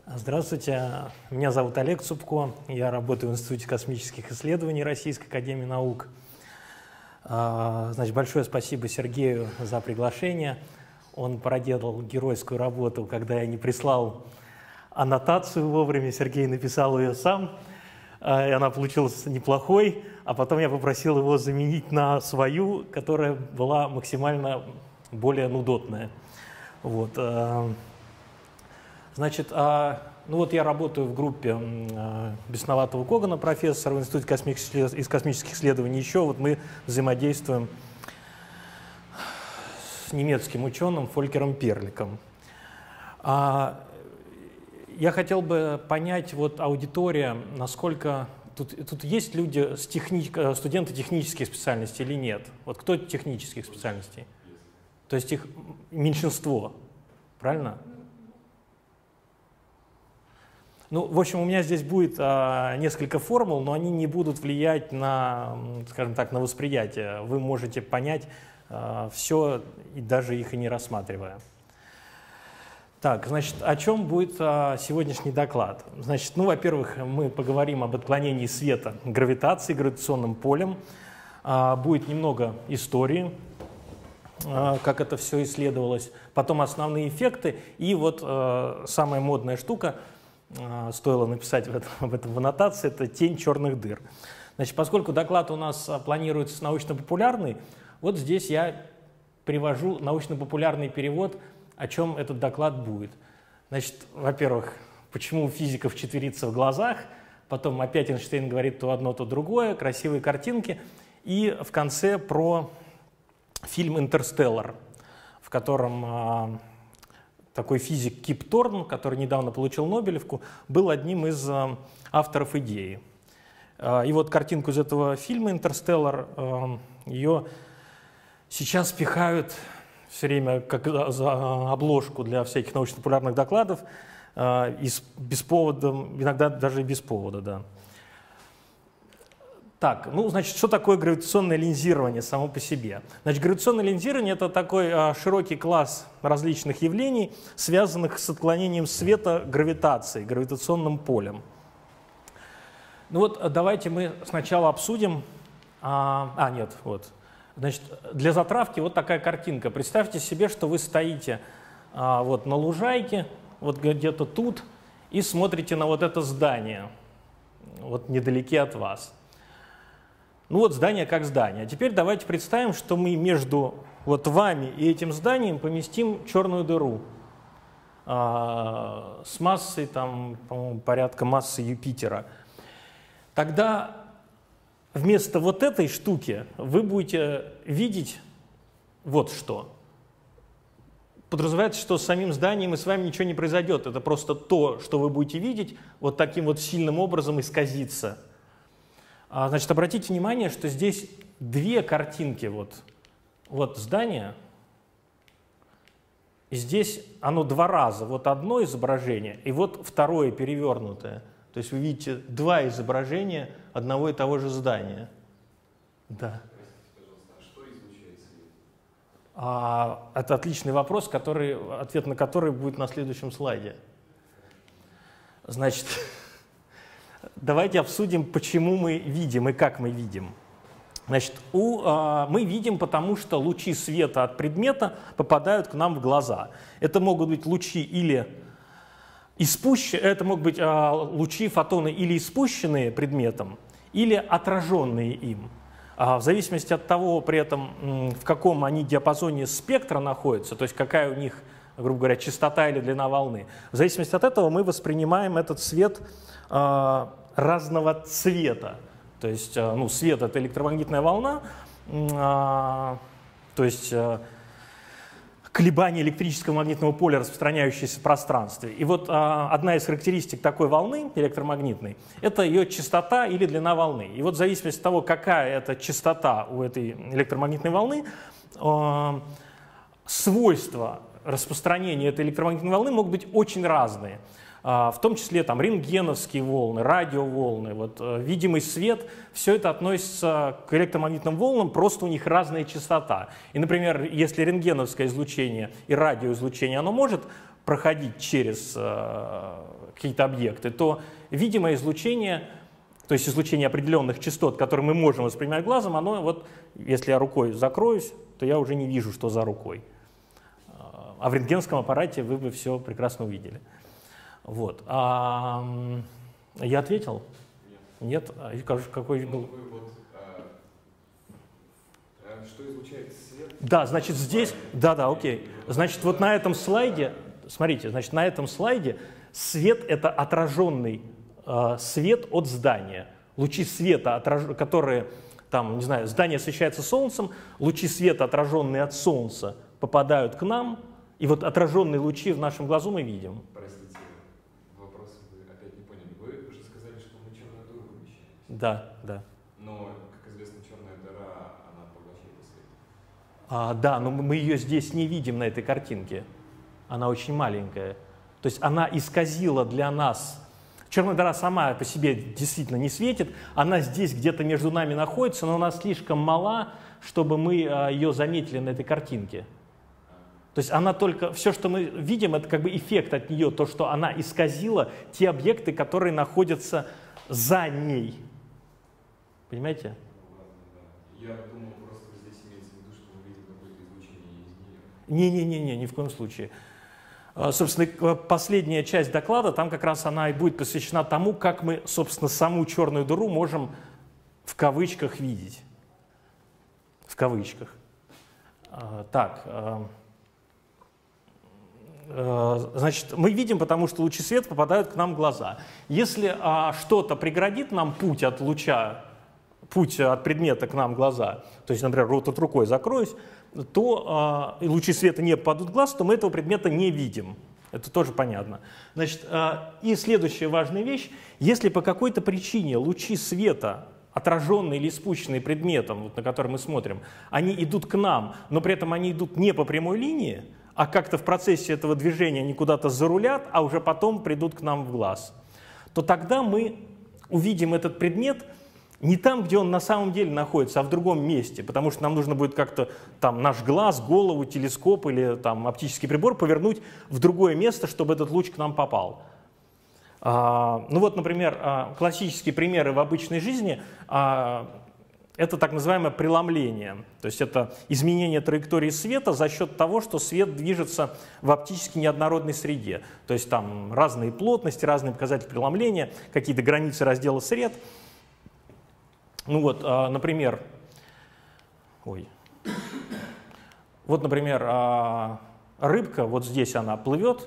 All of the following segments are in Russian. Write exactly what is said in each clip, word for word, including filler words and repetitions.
Здравствуйте, меня зовут Олег Цупко, я работаю в Институте космических исследований Российской академии наук. Значит, большое спасибо Сергею за приглашение. Он проделал геройскую работу, когда я не прислал аннотацию вовремя, Сергей написал ее сам, и она получилась неплохой, а потом я попросил его заменить на свою, которая была максимально более нудотная. Вот. Значит, ну вот я работаю в группе Бесноватого Когана, профессора в Институте космических, из космических исследований. Еще вот мы взаимодействуем с немецким ученым Фолькером Перликом. А я хотел бы понять, вот аудитория, насколько... Тут, тут есть люди, с техни... студенты технических специальностей или нет? Вот кто технических специальностей? То есть их меньшинство, правильно? Ну, в общем, у меня здесь будет а, несколько формул, но они не будут влиять на, скажем так, на восприятие. Вы можете понять а, все, и даже их и не рассматривая. Так, значит, о чем будет а, сегодняшний доклад? Значит, ну, во-первых, мы поговорим об отклонении света гравитацией, гравитационным полем. А, будет немного истории, а, как это все исследовалось. Потом основные эффекты. И вот а, самая модная штука — стоило написать в этом, об этом в аннотации, это тень черных дыр. Значит, поскольку доклад у нас планируется научно-популярный, вот здесь я привожу научно-популярный перевод, о чем этот доклад будет. Значит, во-первых, почему у физиков четверится в глазах, потом опять Эйнштейн говорит то одно, то другое, красивые картинки, и в конце про фильм «Интерстеллар», в котором такой физик Кип Торн, который недавно получил Нобелевку, был одним из э, авторов идеи. Э, и вот картинку из этого фильма «Интерстеллар», э, ее сейчас пихают все время как за обложку для всяких научно-популярных докладов, э, и с, без повода, иногда даже и без повода, да. Так, ну, значит, что такое гравитационное линзирование само по себе? Значит, гравитационное линзирование — это такой а, широкий класс различных явлений, связанных с отклонением света гравитацией, гравитационным полем. Ну вот, давайте мы сначала обсудим... А, а нет, вот. Значит, для затравки вот такая картинка. Представьте себе, что вы стоите а, вот на лужайке, вот где-то тут, и смотрите на вот это здание, вот недалеке от вас. Ну вот здание как здание. А теперь давайте представим, что мы между вот вами и этим зданием поместим черную дыру а, с массой, там, по-моему, порядка массы Юпитера. Тогда вместо вот этой штуки вы будете видеть вот что. Подразумевается, что с самим зданием и с вами ничего не произойдет. Это просто то, что вы будете видеть, вот таким вот сильным образом исказится. Значит, обратите внимание, что здесь две картинки. Вот, вот здание, и здесь оно два раза. Вот одно изображение, и вот второе перевернутое. То есть вы видите два изображения одного и того же здания. Да. Простите, пожалуйста, а что излучает свет? А, это отличный вопрос, который, ответ на который будет на следующем слайде. Значит... Давайте обсудим, почему мы видим и как мы видим. Значит, у, э, мы видим, потому что лучи света от предмета попадают к нам в глаза. Это могут быть лучи или испущенные, это могут быть э, лучи, фотоны или испущенные предметом, или отраженные им. А в зависимости от того, при этом, в каком они диапазоне спектра находятся, то есть какая у них, грубо говоря, частота или длина волны, в зависимости от этого мы воспринимаем этот свет э, разного цвета. То есть, э, ну, свет — это электромагнитная волна, э, то есть э, колебания электрического магнитного поля, распространяющиеся в пространстве. И вот э, одна из характеристик такой волны электромагнитной — это ее частота или длина волны. И вот в зависимости от того, какая это частота у этой электромагнитной волны, э, свойства распространения этой электромагнитной волны могут быть очень разные. В том числе там рентгеновские волны, радиоволны, вот, видимый свет, все это относится к электромагнитным волнам, просто у них разная частота. И, например, если рентгеновское излучение и радиоизлучение, оно может проходить через э, какие-то объекты, то видимое излучение, то есть излучение определенных частот, которые мы можем воспринимать глазом, оно вот, если я рукой закроюсь, то я уже не вижу, что за рукой. А в рентгенском аппарате вы бы все прекрасно увидели. Вот. А, я ответил? Нет. Нет? Какой ну, был? Вы вот, а, что излучает свет? Да, значит, здесь... Да, да, окей. Значит, вот на этом слайде, смотрите, значит, на этом слайде свет — это отраженный э, свет от здания. Лучи света, отраж... которые, там, не знаю, здание освещается солнцем, лучи света, отраженные от солнца, попадают к нам, и вот отраженные лучи в нашем глазу мы видим. Простите, вопрос вы опять не поняли. Вы уже сказали, что мы черную дыру вымещаем. Да, да. Но, как известно, черная дыра, она поглощает свет. А, да, но мы ее здесь не видим на этой картинке. Она очень маленькая. То есть она исказила для нас. Черная дыра сама по себе действительно не светит. Она здесь где-то между нами находится, но она слишком мала, чтобы мы ее заметили на этой картинке. То есть она только, все, что мы видим, это как бы эффект от нее, то, что она исказила те объекты, которые находятся за ней. Понимаете? Я думал, просто здесь имеется в виду, что мы видим какое-то излучение из нее. Не-не-не, ни в коем случае. Собственно, последняя часть доклада, там как раз она и будет посвящена тому, как мы, собственно, саму черную дыру можем в кавычках видеть. В кавычках. Так. Значит, мы видим, потому что лучи света попадают к нам в глаза. Если а, что-то преградит нам путь от луча, путь от предмета к нам в глаза, то есть, например, вот тут рукой закроюсь, то а, и лучи света не попадут в глаз, то мы этого предмета не видим. Это тоже понятно. Значит, а, и следующая важная вещь. Если по какой-то причине лучи света, отраженные или спущенные предметом, вот, на который мы смотрим, они идут к нам, но при этом они идут не по прямой линии, а как-то в процессе этого движения они куда-то зарулят, а уже потом придут к нам в глаз, то тогда мы увидим этот предмет не там, где он на самом деле находится, а в другом месте, потому что нам нужно будет как-то там наш глаз, голову, телескоп или там оптический прибор повернуть в другое место, чтобы этот луч к нам попал. А, ну вот, например, классические примеры в обычной жизни а, это так называемое преломление, то есть это изменение траектории света за счет того, что свет движется в оптически неоднородной среде. То есть там разные плотности, разные показатели преломления, какие-то границы раздела сред. Ну вот, например, ой, вот, например, рыбка, вот здесь она плывет,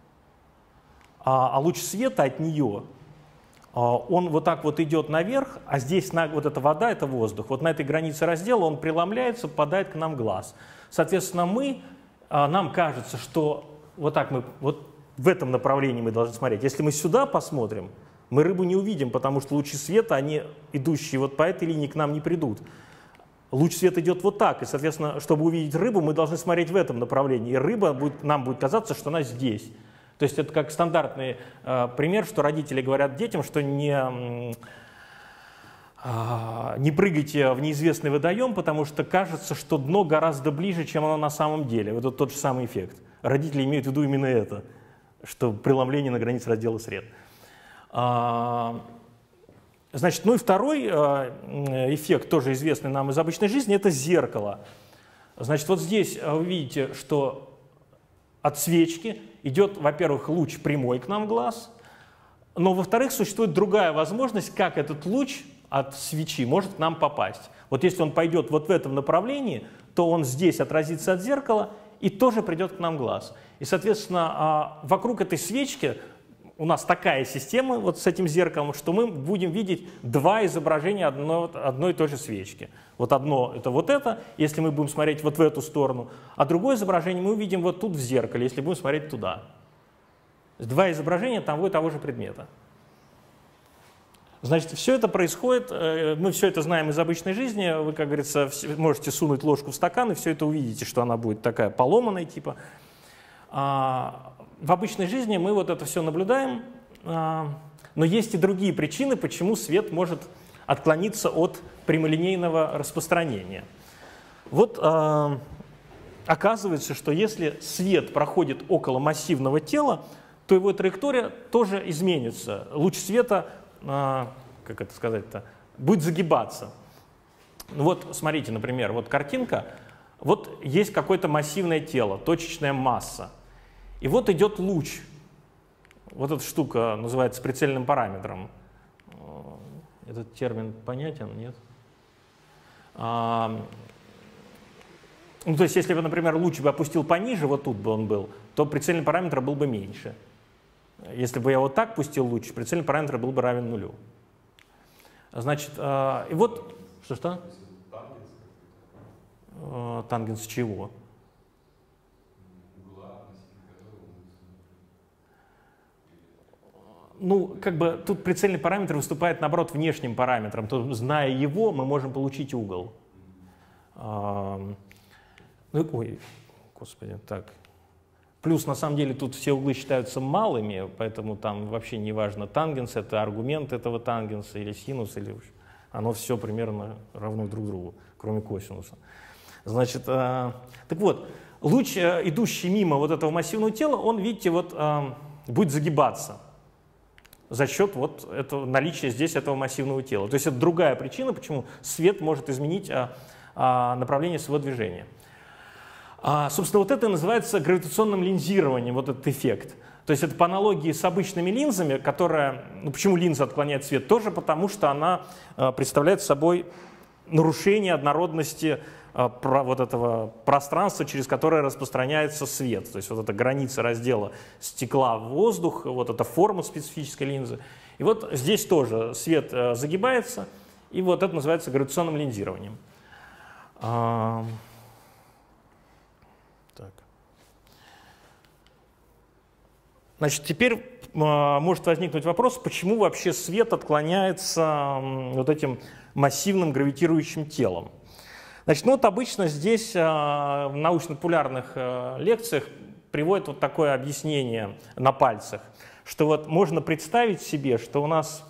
а луч света от нее, он вот так вот идет наверх, а здесь на, вот эта вода, это воздух. Вот на этой границе раздела он преломляется, попадает к нам в глаз. Соответственно, мы, нам кажется, что вот так мы, вот в этом направлении мы должны смотреть. Если мы сюда посмотрим, мы рыбу не увидим, потому что лучи света, они, идущие вот по этой линии, к нам не придут. Луч света идет вот так, и, соответственно, чтобы увидеть рыбу, мы должны смотреть в этом направлении. И рыба, будет, нам будет казаться, что она здесь. То есть это как стандартный э, пример, что родители говорят детям, что не, э, не прыгайте в неизвестный водоем, потому что кажется, что дно гораздо ближе, чем оно на самом деле. Вот это тот же самый эффект. Родители имеют в виду именно это, что преломление на границе раздела сред. А, значит, ну и второй э, эффект, тоже известный нам из обычной жизни, это зеркало. Значит, вот здесь вы видите, что от свечки идет, во-первых, луч прямой к нам в глаз, но, во-вторых, существует другая возможность, как этот луч от свечи может к нам попасть. Вот если он пойдет вот в этом направлении, то он здесь отразится от зеркала и тоже придет к нам в глаз. И, соответственно, вокруг этой свечки у нас такая система вот с этим зеркалом, что мы будем видеть два изображения одной, одной и той же свечки. Вот одно — это вот это, если мы будем смотреть вот в эту сторону, а другое изображение мы увидим вот тут в зеркале, если будем смотреть туда. Два изображения того и того же предмета. Значит, все это происходит, мы все это знаем из обычной жизни, вы, как говорится, можете сунуть ложку в стакан и все это увидите, что она будет такая поломанная типа. В обычной жизни мы вот это все наблюдаем, но есть и другие причины, почему свет может отклониться от прямолинейного распространения. Вот оказывается, что если свет проходит около массивного тела, то его траектория тоже изменится. Луч света, а, как это сказать-то, будет загибаться. Вот смотрите, например, вот картинка. Вот есть какое-то массивное тело, точечная масса. И вот идет луч. Вот эта штука называется прицельным параметром. Этот термин понятен, нет? А, ну, то есть, если бы, например, луч бы опустил пониже, вот тут бы он был, то прицельный параметр был бы меньше. Если бы я вот так пустил луч, прицельный параметр был бы равен нулю. Значит, а, и вот... Что-что? Тангенс чего? Ну, как бы тут прицельный параметр выступает, наоборот, внешним параметром. То, зная его, мы можем получить угол. А, ну, ой, господи, так. Плюс, на самом деле, тут все углы считаются малыми, поэтому там вообще не важно, тангенс — это аргумент этого тангенса, или синус, или... Оно все примерно равно друг другу, кроме косинуса. Значит, э, так вот, луч, э, идущий мимо вот этого массивного тела, он, видите, вот э, будет загибаться за счет вот этого, наличия здесь этого массивного тела. То есть это другая причина, почему свет может изменить э, э, направление своего движения. А, собственно, вот это называется гравитационным линзированием, вот этот эффект. То есть это по аналогии с обычными линзами, которая, ну почему линза отклоняет свет? Тоже потому, что она э, представляет собой нарушение однородности э, про, вот этого пространства, через которое распространяется свет. То есть вот эта граница раздела стекла в воздух, вот эта форма специфической линзы. И вот здесь тоже свет э, загибается, и вот это называется гравитационным линзированием. А, так. Значит, теперь э, может возникнуть вопрос, почему вообще свет отклоняется э, вот этим массивным гравитирующим телом. Значит, ну вот обычно здесь э, в научно-популярных э, лекциях приводят вот такое объяснение на пальцах, что вот можно представить себе, что у нас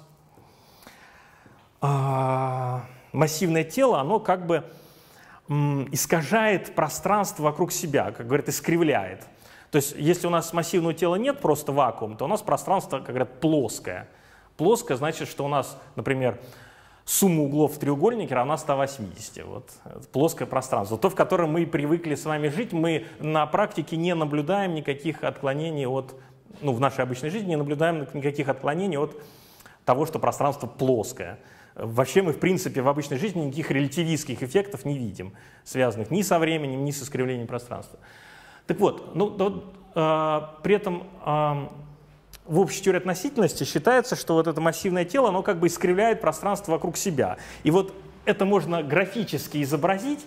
э, массивное тело, оно как бы э, искажает пространство вокруг себя, как говорят, искривляет. То есть, если у нас массивного тела нет, просто вакуум, то у нас пространство, как говорят, плоское. Плоское значит, что у нас, например, сумма углов в треугольнике равна ста восьмидесяти. Вот, плоское пространство. То, в котором мы привыкли с вами жить, мы на практике не наблюдаем никаких отклонений от, ну, в нашей обычной жизни не наблюдаем никаких отклонений от того, что пространство плоское. Вообще мы, в принципе, в обычной жизни никаких релятивистских эффектов не видим, связанных ни со временем, ни с искривлением пространства. Так вот, ну, э, при этом э, в общей теории относительности считается, что вот это массивное тело, оно как бы искривляет пространство вокруг себя. И вот это можно графически изобразить.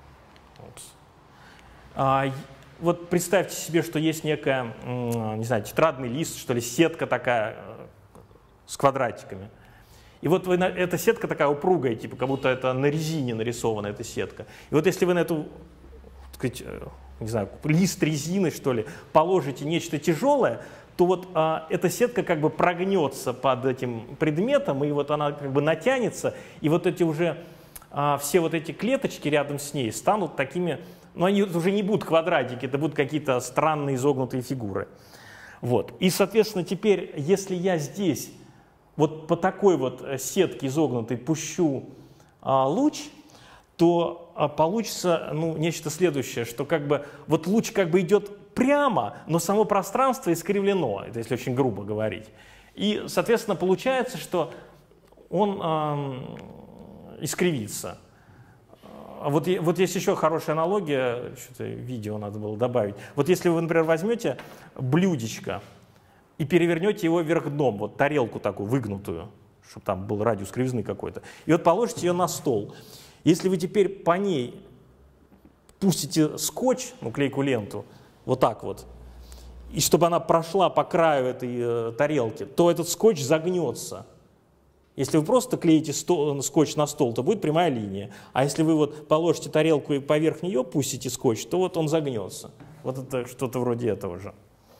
Э, вот представьте себе, что есть некая, э, не знаю, тетрадный лист, что ли, сетка такая э, с квадратиками. И вот вы, эта сетка такая упругая, типа как будто это на резине нарисована эта сетка. И вот если вы на эту, так сказать, не знаю, лист резины, что ли, положите нечто тяжелое, то вот а, эта сетка как бы прогнется под этим предметом, и вот она как бы натянется, и вот эти уже, а, все вот эти клеточки рядом с ней станут такими, ну они уже не будут квадратики, это будут какие-то странные изогнутые фигуры. Вот. И, соответственно, теперь, если я здесь вот по такой вот сетке изогнутой пущу а, луч, то а, получится, ну, нечто следующее, что как бы вот луч как бы идет прямо, но само пространство искривлено, это если очень грубо говорить. И, соответственно, получается, что он э, искривится. Вот, вот есть еще хорошая аналогия, что-то видео надо было добавить. Вот если вы, например, возьмете блюдечко и перевернете его вверх дном, вот тарелку такую выгнутую, чтобы там был радиус кривизны какой-то, и вот положите ее на стол. Если вы теперь по ней пустите скотч, ну, клейкую ленту, вот так вот, и чтобы она прошла по краю этой э, тарелки, то этот скотч загнется. Если вы просто клеите стол, скотч на стол, то будет прямая линия. А если вы вот положите тарелку и поверх нее пустите скотч, то вот он загнется. Вот это что-то вроде этого же.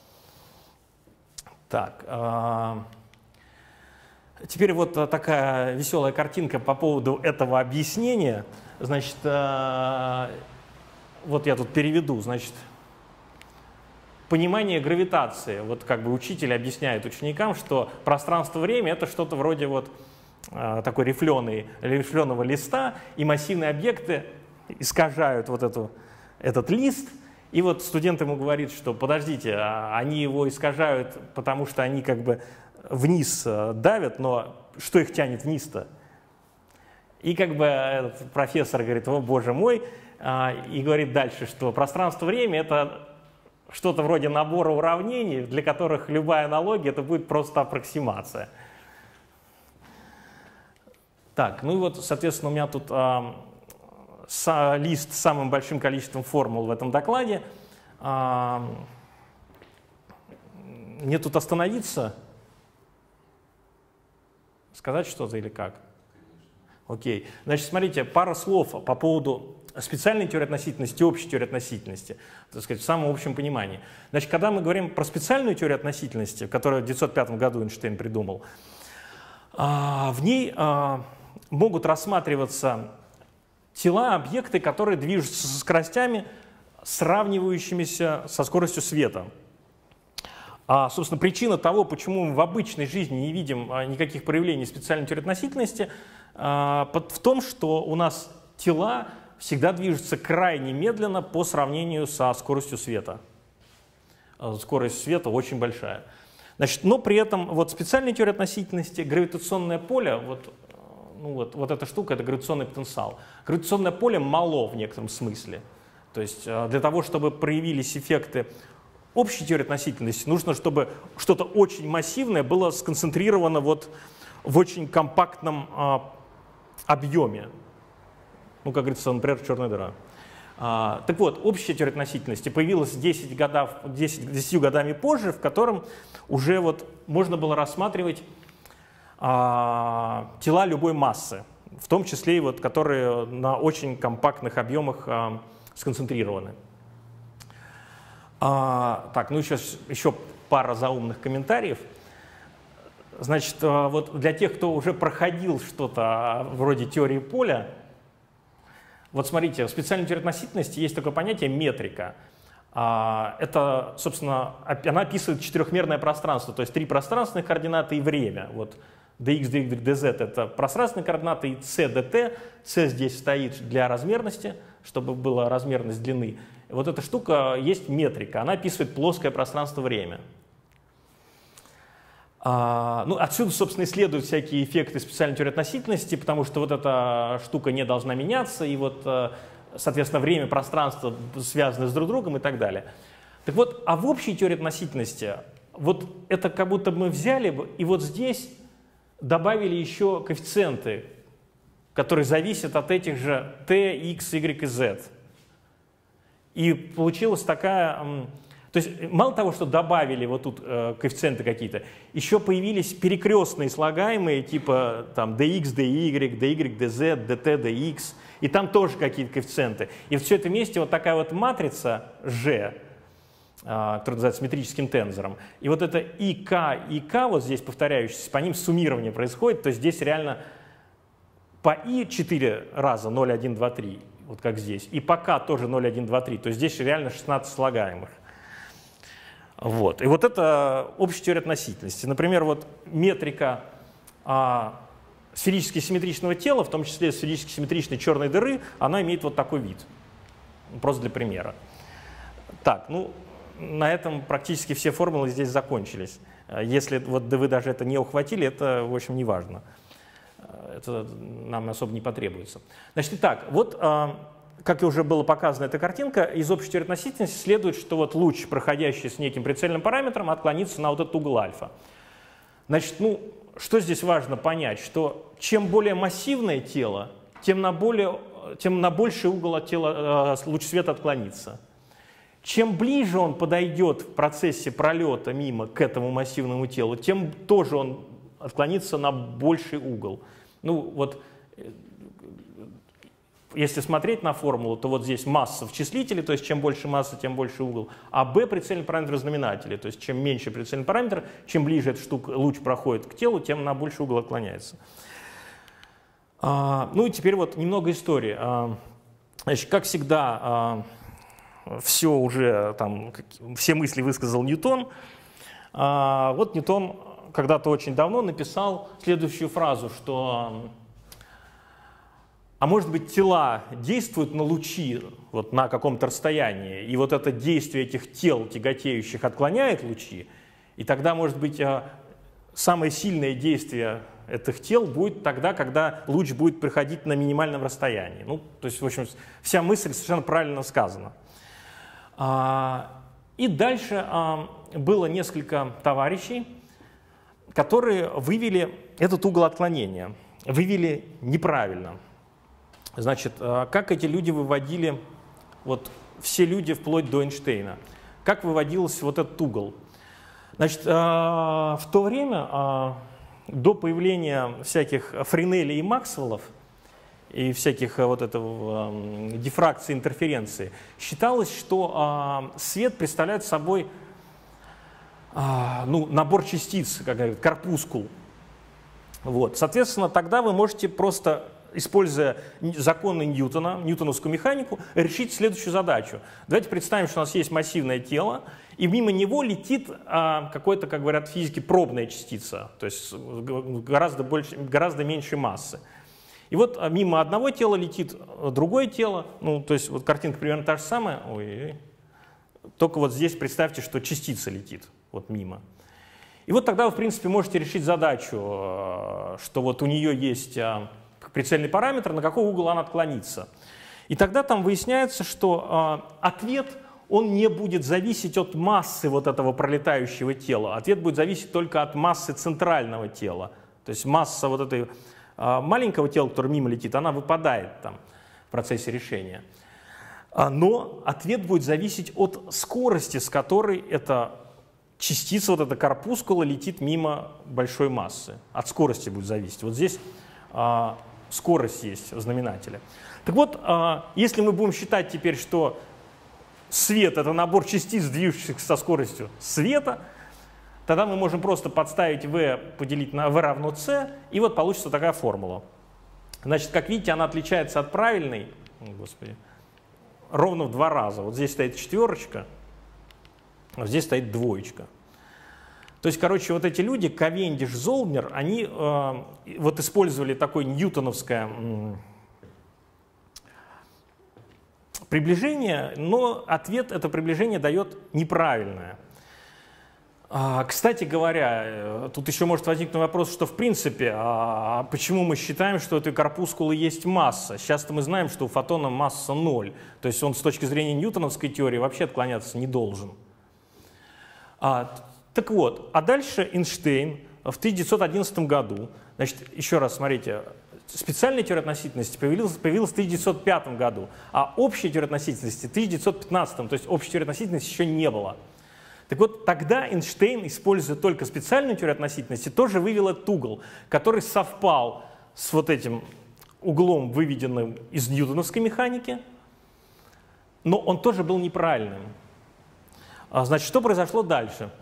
Так. Э Теперь вот такая веселая картинка по поводу этого объяснения. Значит, вот я тут переведу, значит, понимание гравитации. Вот как бы учитель объясняет ученикам, что пространство-время — это что-то вроде вот э, такой рифленый, рифленого листа, и массивные объекты искажают вот эту, этот лист. И вот студент ему говорит, что подождите, они его искажают, потому что они как бы вниз давят, но что их тянет вниз-то? И как бы этот профессор говорит: о боже мой, и говорит дальше, что пространство-время — это что-то вроде набора уравнений, для которых любая аналогия — это будет просто аппроксимация. Так, ну и вот, соответственно, у меня тут а, с, лист с самым большим количеством формул в этом докладе. А, мне тут остановиться, сказать что-то или как? Окей. Значит, смотрите, пара слов по поводу специальной теории относительности и общей теории относительности, так сказать, в самом общем понимании. Значит, когда мы говорим про специальную теорию относительности, которую в девятьсот пятом году Эйнштейн придумал, в ней могут рассматриваться тела, объекты, которые движутся со скоростями, сравнивающимися со скоростью света. А, собственно, причина того, почему мы в обычной жизни не видим никаких проявлений специальной теории относительности, в том, что у нас тела всегда движутся крайне медленно по сравнению со скоростью света. Скорость света очень большая. Значит, но при этом вот специальная теория относительности, гравитационное поле, вот, ну вот, вот эта штука — это гравитационный потенциал. Гравитационное поле мало в некотором смысле. То есть для того, чтобы проявились эффекты общей теории относительности, нужно, чтобы что-то очень массивное было сконцентрировано вот в очень компактном а, объеме. Ну, как говорится, например, черная дыра. А, так вот, общая теория относительности появилась десять годов, десять, десятью годами позже, в котором уже вот можно было рассматривать а, тела любой массы, в том числе и вот, которые на очень компактных объемах а, сконцентрированы. А, так, ну сейчас еще пара заумных комментариев. Значит, вот для тех, кто уже проходил что-то вроде теории поля, вот смотрите, в специальной теории относительности есть такое понятие метрика. Это, собственно, она описывает четырехмерное пространство, то есть три пространственных координаты и время. Вот dx, dy, dz — это пространственные координаты, и c, dt. c здесь стоит для размерности, чтобы была размерность длины. И вот эта штука есть метрика, она описывает плоское пространство-время. А, ну, отсюда, собственно, и следуют всякие эффекты специальной теории относительности, потому что вот эта штука не должна меняться, и вот, соответственно, время, пространство связаны с друг другом и так далее. Так вот, а в общей теории относительности, вот это как будто мы взяли бы и вот здесь добавили еще коэффициенты, которые зависят от этих же t, x, y и z. И получилась такая... То есть мало того, что добавили вот тут э, коэффициенты какие-то, еще появились перекрестные слагаемые, типа там dx, dy, dy, dz, dt, dx, и там тоже какие-то коэффициенты. И все это вместе вот такая вот матрица G, э, которая называется метрическим тензором. И вот это и k, и k, вот здесь повторяющиеся, по ним суммирование происходит, то есть здесь реально по i четыре раза ноль, один, два, три, вот как здесь, и по k тоже ноль, один, два, три, то есть здесь реально шестнадцать слагаемых. Вот. И вот это общая теория относительности. Например, вот метрика а, сферически симметричного тела, в том числе сферически симметричной черной дыры, она имеет вот такой вид. Просто для примера. Так, ну, на этом практически все формулы здесь закончились. Если вот вы даже это не ухватили, это, в общем, не важно. Это нам особо не потребуется. Значит, итак, вот... А, как и уже было показано, эта картинка, из общей теории относительности следует, что вот луч, проходящий с неким прицельным параметром, отклонится на вот этот угол альфа. Значит, ну, что здесь важно понять, что чем более массивное тело, тем на, более, тем на больший угол от тела э, луч света отклонится. Чем ближе он подойдет в процессе пролета мимо к этому массивному телу, тем тоже он отклонится на больший угол. Ну, вот... Если смотреть на формулу, то вот здесь масса в числителе, то есть чем больше масса, тем больше угол, а b прицельный параметр в знаменателе, то есть чем меньше прицельный параметр, чем ближе эта штука, луч проходит к телу, тем на больший угол отклоняется. А, ну и теперь вот немного истории. А, значит, как всегда, а, все уже, там, все мысли высказал Ньютон. А, вот Ньютон когда-то очень давно написал следующую фразу, что а может быть тела действуют на лучи вот, на каком-то расстоянии, и вот это действие этих тел, тяготеющих, отклоняет лучи, и тогда, может быть, самое сильное действие этих тел будет тогда, когда луч будет приходить на минимальном расстоянии. Ну, то есть, в общем, вся мысль совершенно правильно сказана. И дальше было несколько товарищей, которые вывели этот угол отклонения, вывели неправильно. Значит, как эти люди выводили, вот все люди вплоть до Эйнштейна, как выводился вот этот угол? Значит, в то время, до появления всяких Френеля и Максвеллов и всяких вот этого дифракции, интерференции, считалось, что свет представляет собой ну, набор частиц, как говорят, корпускул. Вот. Соответственно, тогда вы можете просто, используя законы Ньютона, ньютоновскую механику, решить следующую задачу. Давайте представим, что у нас есть массивное тело, и мимо него летит а, какой-то, как говорят в физике, пробная частица, то есть гораздо, больше, гораздо меньшей массы. И вот а, мимо одного тела летит другое тело, ну, то есть вот картинка примерно та же самая, ой, только вот здесь представьте, что частица летит вот мимо. И вот тогда вы, в принципе, можете решить задачу, что вот у нее есть прицельный параметр, на какой угол она отклонится. И тогда там выясняется, что ответ, он не будет зависеть от массы вот этого пролетающего тела. Ответ будет зависеть только от массы центрального тела. То есть масса вот этой маленького тела, которое мимо летит, она выпадает там в процессе решения. Но ответ будет зависеть от скорости, с которой эта частица, вот эта корпускула, летит мимо большой массы. От скорости будет зависеть. Вот здесь а, скорость есть в знаменателе. Так вот, а, если мы будем считать теперь, что свет — это набор частиц, движущихся со скоростью света, тогда мы можем просто подставить v поделить на v равно c, и вот получится такая формула. Значит, как видите, она отличается от правильной, о, господи, ровно в два раза. Вот здесь стоит четверочка, а здесь стоит двоечка. То есть, короче, вот эти люди, Кавендиш, Золднер, они э, вот использовали такое ньютоновское э, приближение, но ответ это приближение дает неправильное. А, кстати говоря, тут еще может возникнуть вопрос, что в принципе, а почему мы считаем, что у этой корпускулы есть масса? Сейчас-то мы знаем, что у фотона масса ноль, то есть он с точки зрения ньютоновской теории вообще отклоняться не должен. А, так вот, а дальше Эйнштейн в тысяча девятьсот одиннадцатом году, значит, еще раз смотрите, специальная теория относительности появилась, появилась в тысяча девятьсот пятом году, а общая теория относительности в тысяча девятьсот пятнадцатом, то есть общей теории относительности еще не было. Так вот, тогда Эйнштейн, используя только специальную теорию относительности, тоже вывел этот угол, который совпал с вот этим углом, выведенным из ньютоновской механики, но он тоже был неправильным. Значит, что произошло дальше?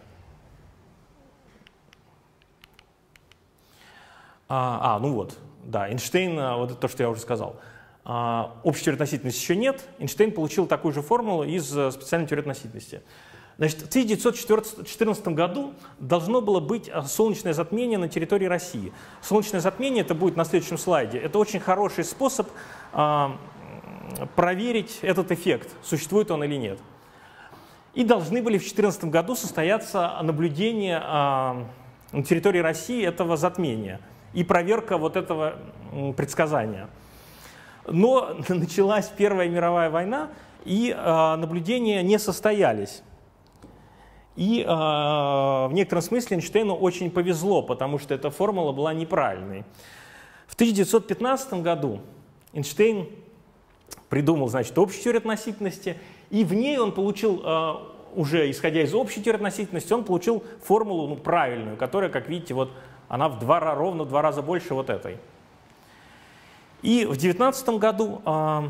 А, а, ну вот, да, Эйнштейн, вот это то, что я уже сказал. А, общей теории относительности еще нет. Эйнштейн получил такую же формулу из специальной теории относительности. Значит, в тысяча девятьсот четырнадцатом году должно было быть солнечное затмение на территории России. Солнечное затмение, это будет на следующем слайде, это очень хороший способ а, проверить этот эффект, существует он или нет. И должны были в две тысячи четырнадцатом году состояться наблюдения а, на территории России этого затмения и проверка вот этого предсказания. Но началась Первая мировая война, и а, наблюдения не состоялись. И э, в некотором смысле Эйнштейну очень повезло, потому что эта формула была неправильной. В тысяча девятьсот пятнадцатом году Эйнштейн придумал, значит, общую теорию относительности, и в ней он получил, э, уже исходя из общей теории относительности, он получил формулу ну, правильную, которая, как видите, вот, она в два, ровно в два раза больше вот этой. И в две тысячи девятнадцатом году э,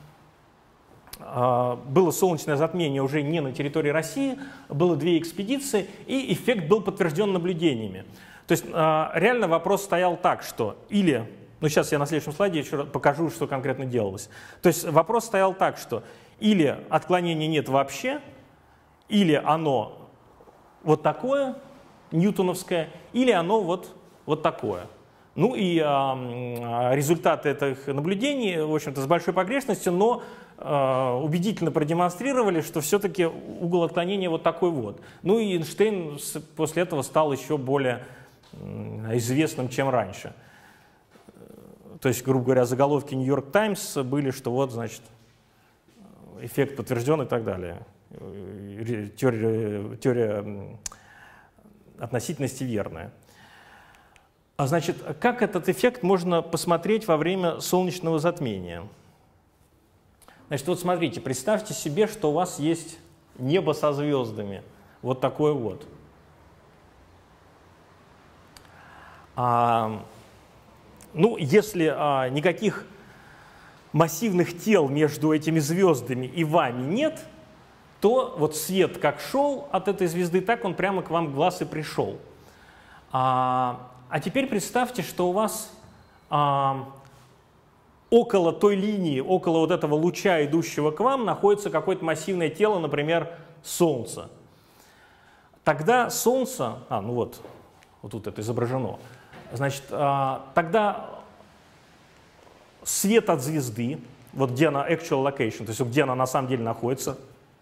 было солнечное затмение уже не на территории России, было две экспедиции, и эффект был подтвержден наблюдениями. То есть реально вопрос стоял так, что или, ну сейчас я на следующем слайде еще покажу, что конкретно делалось. То есть вопрос стоял так, что или отклонения нет вообще, или оно вот такое, ньютоновское, или оно вот, вот такое. Ну и э, результаты этих наблюдений, в общем-то, с большой погрешностью, но э, убедительно продемонстрировали, что все-таки угол отклонения вот такой вот. Ну и Эйнштейн после этого стал еще более э, известным, чем раньше. То есть, грубо говоря, заголовки Нью-Йорк Таймс были, что вот, значит, эффект подтвержден и так далее. Теория, теория относительности верная. А значит, как этот эффект можно посмотреть во время солнечного затмения? Значит, вот смотрите, представьте себе, что у вас есть небо со звездами. Вот такое вот. А, ну, если а, никаких массивных тел между этими звездами и вами нет, то вот свет как шел от этой звезды, так он прямо к вам в глаз и пришел. А, а теперь представьте, что у вас а, около той линии, около вот этого луча, идущего к вам, находится какое-то массивное тело, например, Солнце. Тогда Солнце, а, ну вот, вот тут это изображено, значит, а, тогда свет от звезды, вот где она actual location, то есть где она на самом деле находится,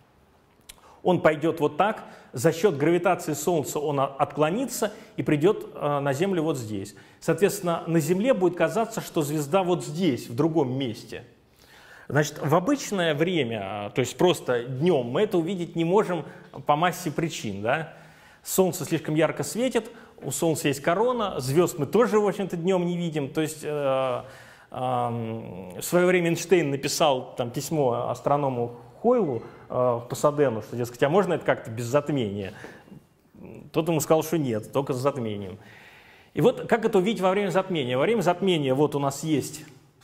он пойдет вот так, за счет гравитации Солнца он отклонится и придет э, на Землю вот здесь. Соответственно, на Земле будет казаться, что звезда вот здесь, в другом месте. Значит, в обычное время, то есть просто днем, мы это увидеть не можем по массе причин. Да? Солнце слишком ярко светит, у Солнца есть корона, звезд мы тоже, в общем-то, днем не видим. То есть э, В свое время Эйнштейн написал там письмо астроному Хойлу э, в Пасадену, что, дескать, а можно это как-то без затмения? Тот ему сказал, что нет, только с затмением. И вот как это увидеть во время затмения? Во время затмения вот у нас есть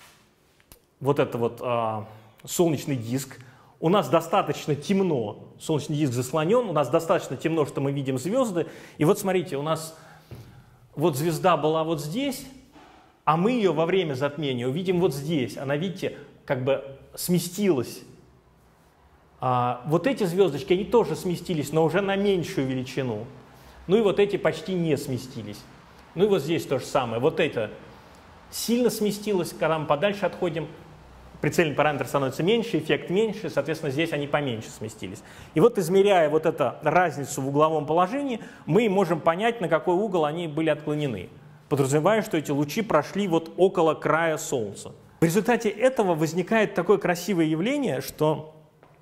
вот это вот э, солнечный диск. У нас достаточно темно, солнечный диск заслонен, у нас достаточно темно, что мы видим звезды. И вот смотрите, у нас вот звезда была вот здесь, а мы ее во время затмения увидим вот здесь. Она, видите, как бы сместилась. А вот эти звездочки, они тоже сместились, но уже на меньшую величину. Ну и вот эти почти не сместились. Ну и вот здесь то же самое. Вот это сильно сместилось, когда мы подальше отходим, прицельный параметр становится меньше, эффект меньше, соответственно, здесь они поменьше сместились. И вот, измеряя вот эту разницу в угловом положении, мы можем понять, на какой угол они были отклонены, подразумевая, что эти лучи прошли вот около края Солнца. В результате этого возникает такое красивое явление, что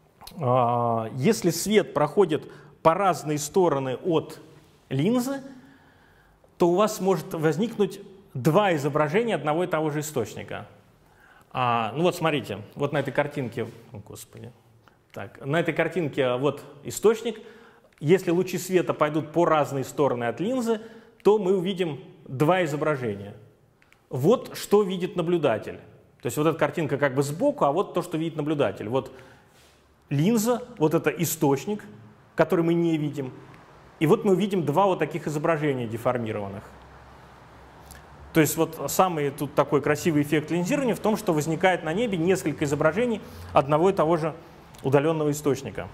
э, если свет проходит по разные стороны от линзы, то у вас может возникнуть два изображения одного и того же источника. А, ну вот смотрите, вот на этой картинке, о, господи, так, на этой картинке вот источник. Если лучи света пойдут по разные стороны от линзы, то мы увидим два изображения. Вот что видит наблюдатель. То есть вот эта картинка как бы сбоку, а вот то, что видит наблюдатель. Вот линза, вот это источник, который мы не видим. И вот мы увидим два вот таких изображения деформированных. То есть вот самый тут такой красивый эффект линзирования в том, что возникает на небе несколько изображений одного и того же удаленного источника.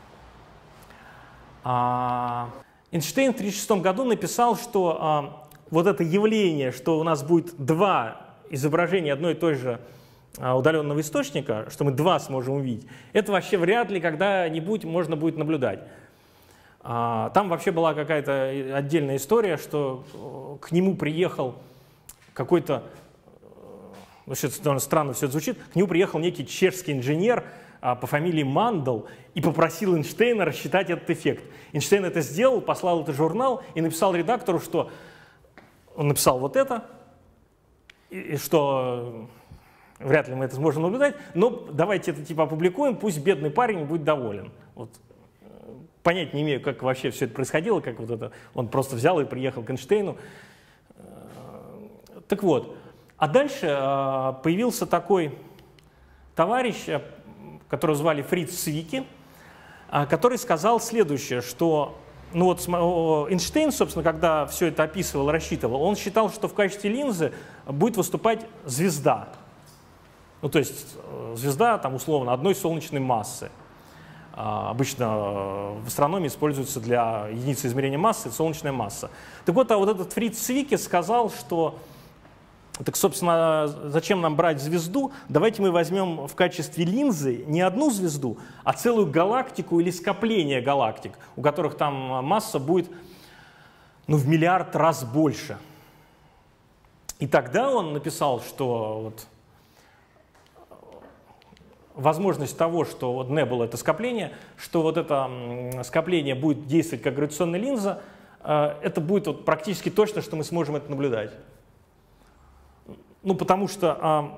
А Эйнштейн в тысяча девятьсот тридцать шестом году написал, что а, вот это явление, что у нас будет два изображения одной и той же а, удаленного источника, что мы два сможем увидеть, это вообще вряд ли когда-нибудь можно будет наблюдать. А, там вообще была какая-то отдельная история, что к нему приехал какой-то, вообще довольно странно все это звучит, к нему приехал некий чешский инженер а, по фамилии Мандл и попросил Эйнштейна рассчитать этот эффект. Эйнштейн это сделал, послал это в журнал и написал редактору, что он написал вот это, и, и что вряд ли мы это сможем наблюдать, но давайте это типа опубликуем, пусть бедный парень будет доволен. Вот. Понять не имею, как вообще все это происходило, как вот это, он просто взял и приехал к Эйнштейну. Так вот, а дальше э, появился такой товарищ, э, которого звали Фриц Цвики, э, который сказал следующее, что ну вот, Эйнштейн, собственно, когда все это описывал, рассчитывал, он считал, что в качестве линзы будет выступать звезда. Ну, то есть звезда, там, условно, одной солнечной массы. Обычно в астрономии используется для единицы измерения массы солнечная масса. Так вот, а вот этот Фриц Цвикке сказал, что, так, собственно, зачем нам брать звезду? Давайте мы возьмем в качестве линзы не одну звезду, а целую галактику или скопление галактик, у которых там масса будет, ну, в миллиард раз больше. И тогда он написал, что вот возможность того, что вот небула — это скопление, что вот это скопление будет действовать как гравитационная линза, это будет вот практически точно, что мы сможем это наблюдать. Ну, потому что а,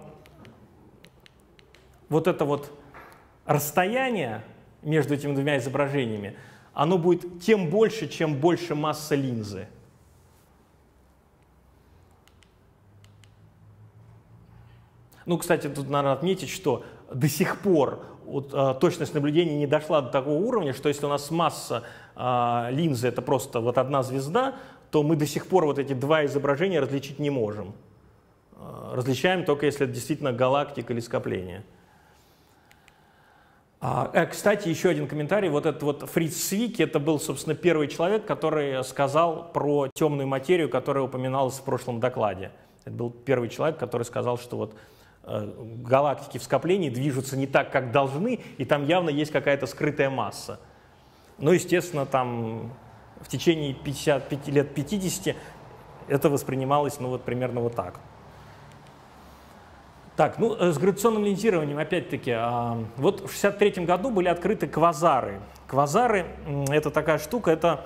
вот это вот расстояние между этими двумя изображениями, оно будет тем больше, чем больше масса линзы. Ну, кстати, тут надо отметить, что до сих пор вот, а, точность наблюдения не дошла до такого уровня, что если у нас масса а, линзы — это просто вот одна звезда, то мы до сих пор вот эти два изображения различить не можем. А, различаем только если это действительно галактика или скопление. А, э, кстати, еще один комментарий. Вот этот вот Фриц Цвикке, это был, собственно, первый человек, который сказал про темную материю, которая упоминалась в прошлом докладе. Это был первый человек, который сказал, что вот галактики в скоплении движутся не так, как должны, и там явно есть какая-то скрытая масса. Ну, естественно, там в течение пятидесяти пяти лет пятидесяти это воспринималось, ну, вот примерно вот так. Так, ну, с гравитационным линзированием, опять-таки, вот в шестьдесят третьем году были открыты квазары. Квазары — это такая штука, это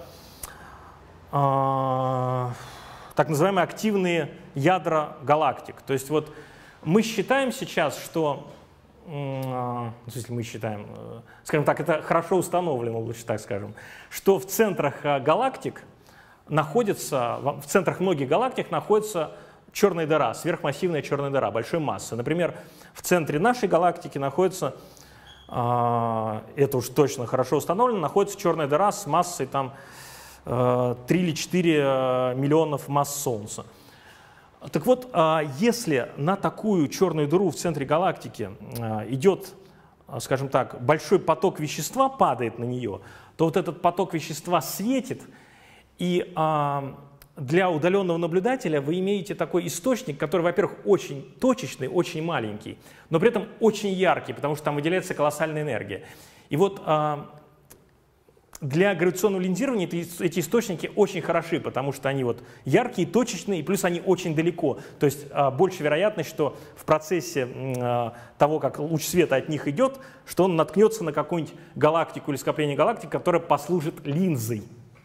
э, так называемые активные ядра галактик. То есть вот мы считаем сейчас, что, если мы считаем, скажем так, это хорошо установлено, лучше так скажем, что в центрах галактик находится, в центрах многих галактик находится черная дыра, сверхмассивная черная дыра большой массы. Например, в центре нашей галактики находится, это уж точно хорошо установлено, находится черная дыра с массой там три или четыре миллионов масс Солнца. Так вот, если на такую черную дыру в центре галактики идет, скажем так, большой поток вещества, падает на нее, то вот этот поток вещества светит, и для удаленного наблюдателя вы имеете такой источник, который, во-первых, очень точечный, очень маленький, но при этом очень яркий, потому что там выделяется колоссальная энергия. И вот для гравитационного линзирования эти источники очень хороши, потому что они вот яркие, точечные, и плюс они очень далеко. То есть а, больше вероятность, что в процессе а, того, как луч света от них идет, что он наткнется на какую-нибудь галактику или скопление галактик, которое послужит линзой.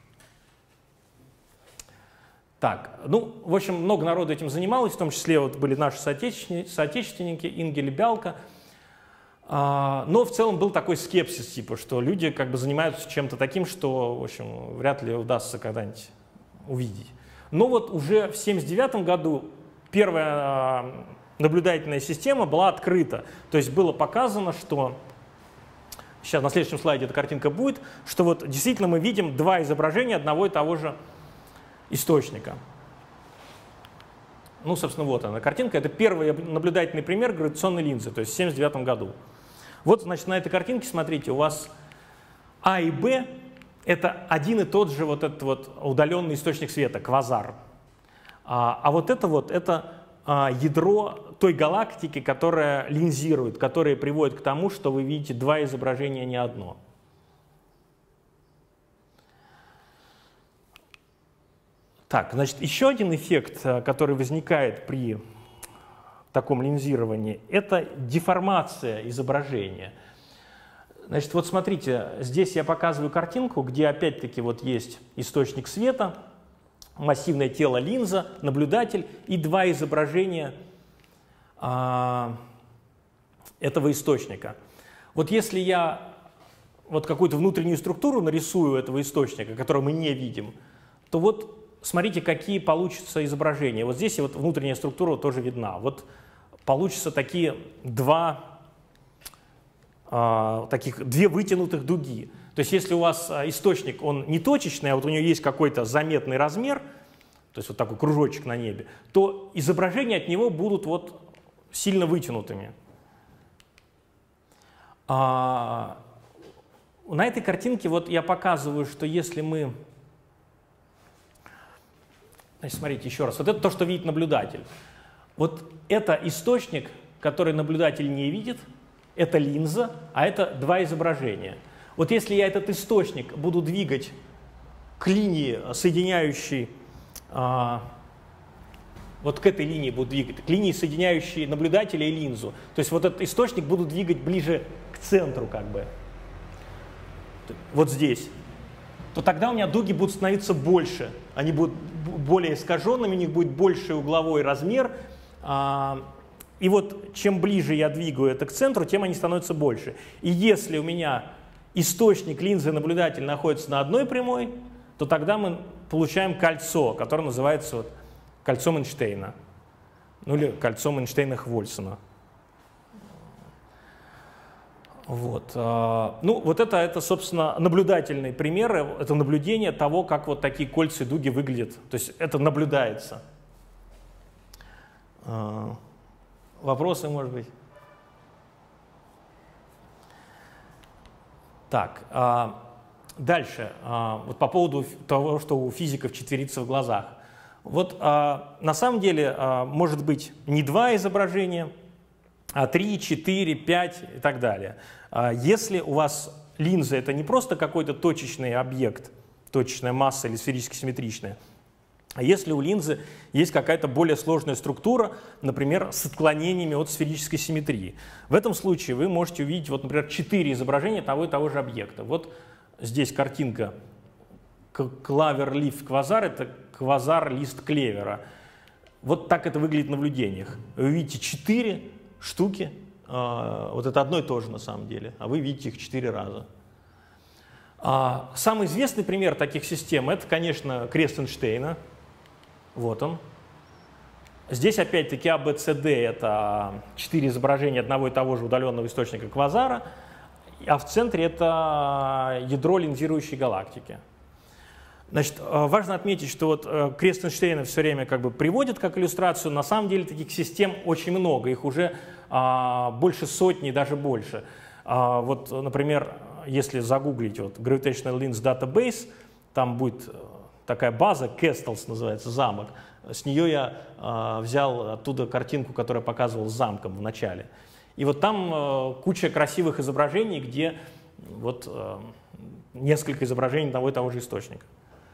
Так, ну, в общем, много народу этим занималось, в том числе вот были наши соотечественники, соотечественники Ингель и Бялка. Но в целом был такой скепсис, типа, что люди как бы занимаются чем-то таким, что, в общем, вряд ли удастся когда-нибудь увидеть. Но вот уже в семьдесят девятом году первая наблюдательная система была открыта. То есть было показано, что, сейчас на следующем слайде эта картинка будет, что вот действительно мы видим два изображения одного и того же источника. Ну, собственно, вот она картинка. Это первый наблюдательный пример гравитационной линзы, то есть в семьдесят девятом году. Вот, значит, на этой картинке, смотрите, у вас А и Б — это один и тот же вот этот вот удаленный источник света, квазар. А, а вот это вот, это а, ядро той галактики, которая линзирует, которая приводит к тому, что вы видите два изображения, а не одно. Так, значит, еще один эффект, который возникает при таком линзировании, это деформация изображения. Значит, вот смотрите, здесь я показываю картинку, где опять-таки вот есть источник света, массивное тело линза, наблюдатель и два изображения а, этого источника. Вот если я вот какую-то внутреннюю структуру нарисую этого источника, которую мы не видим, то вот смотрите, какие получатся изображения. Вот здесь вот внутренняя структура тоже видна. Вот получатся такие два, э, таких, две вытянутых дуги. То есть если у вас источник, он не точечный, а вот у него есть какой-то заметный размер, то есть вот такой кружочек на небе, то изображения от него будут вот сильно вытянутыми. А, на этой картинке вот я показываю, что если мы... Значит, смотрите еще раз. Вот это то, что видит наблюдатель. Вот это источник, который наблюдатель не видит, это линза, а это два изображения. Вот если я этот источник буду двигать к линии, соединяющей, а, вот к этой линии буду двигать, к линии, соединяющей наблюдателя и линзу, то есть вот этот источник буду двигать ближе к центру, как бы, вот здесь, то тогда у меня дуги будут становиться больше, они будут более искаженными, у них будет больший угловой размер, а, и вот чем ближе я двигаю это к центру, тем они становятся больше. И если у меня источник линзы и наблюдатель находится на одной прямой, то тогда мы получаем кольцо, которое называется вот кольцом Эйнштейна, ну или кольцом Эйнштейна-Хвольсона. Вот. Ну, вот это, это, собственно, наблюдательные примеры, это наблюдение того, как вот такие кольца и дуги выглядят. То есть это наблюдается. Вопросы, может быть? Так, дальше. Вот по поводу того, что у физиков четверится в глазах. Вот на самом деле может быть не два изображения, а три, четыре, пять и так далее. Если у вас линза — это не просто какой-то точечный объект, точечная масса или сферически симметричная, а если у линзы есть какая-то более сложная структура, например, с отклонениями от сферической симметрии. В этом случае вы можете увидеть, вот, например, четыре изображения того и того же объекта. Вот здесь картинка клавер-лист квазар, это квазар-лист клевера. Вот так это выглядит в наблюдениях. Вы видите четыре штуки, вот это одно и то же на самом деле, а вы видите их четыре раза. Самый известный пример таких систем — это, конечно, крест Эйнштейна. Вот он. Здесь опять-таки А, Б, С, Д — это четыре изображения одного и того же удаленного источника квазара, а в центре это ядро линзирующей галактики. Значит, важно отметить, что вот крест Эйнштейна все время как бы приводит как иллюстрацию. На самом деле таких систем очень много, их уже а, больше сотни, даже больше. А, вот, например, если загуглить вот, Gravitational Lens Database, там будет такая база, Castles называется, замок. С нее я э, взял оттуда картинку, которую я показывал с замком в начале. И вот там э, куча красивых изображений, где вот, э, несколько изображений того и того же источника.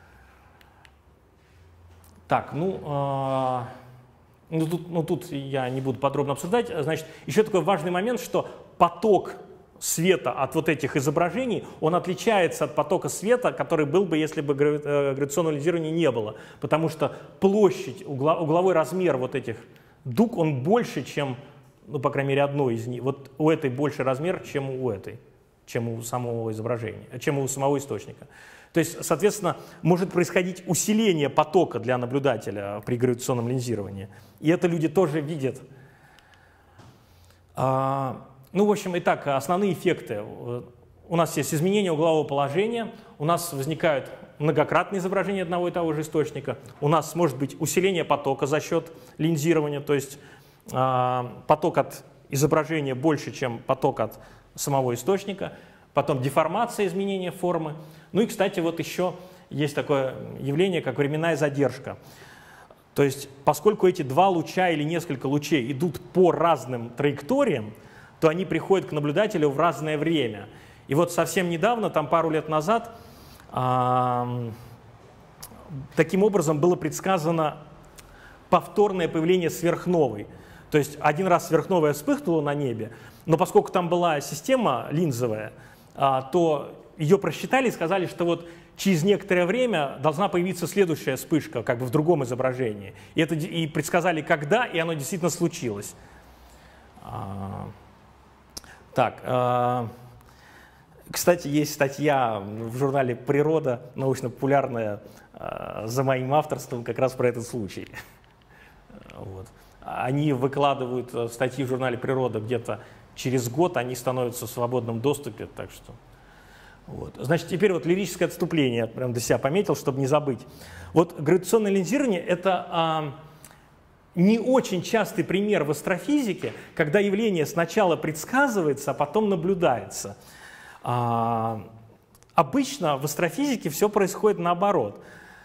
Так, ну, э, ну, тут, ну тут я не буду подробно обсуждать. Значит, еще такой важный момент, что поток света от вот этих изображений, он отличается от потока света, который был бы, если бы гравитационного линзирования не было. Потому что площадь, угловой размер вот этих дуг, он больше, чем, ну, по крайней мере, одной из них. Вот у этой больше размер, чем у этой, чем у самого изображения, чем у самого источника. То есть, соответственно, может происходить усиление потока для наблюдателя при гравитационном линзировании. И это люди тоже видят. Ну, в общем, итак, основные эффекты. У нас есть изменение углового положения, у нас возникают многократные изображения одного и того же источника, у нас может быть усиление потока за счет линзирования, то есть э, поток от изображения больше, чем поток от самого источника, потом деформация, изменение формы. Ну и, кстати, вот еще есть такое явление, как временная задержка. То есть, поскольку эти два луча или несколько лучей идут по разным траекториям, то они приходят к наблюдателю в разное время. И вот совсем недавно, там пару лет назад, э, таким образом было предсказано повторное появление сверхновой. То есть один раз сверхновая вспыхнула на небе, но поскольку там была система линзовая, э, то ее просчитали и сказали, что вот через некоторое время должна появиться следующая вспышка, как бы в другом изображении. И, это, и предсказали, когда, и оно действительно случилось. Так, э, кстати, есть статья в журнале «Природа», научно-популярная, э, за моим авторством, как раз про этот случай. Вот. Они выкладывают статьи в журнале «Природа» где-то через год, они становятся в свободном доступе, так что... Вот. Значит, теперь вот лирическое отступление, я прям для себя пометил, чтобы не забыть. Вот гравитационное линзирование — это... Э, не очень частый пример в астрофизике, когда явление сначала предсказывается, а потом наблюдается. А, обычно в астрофизике все происходит наоборот.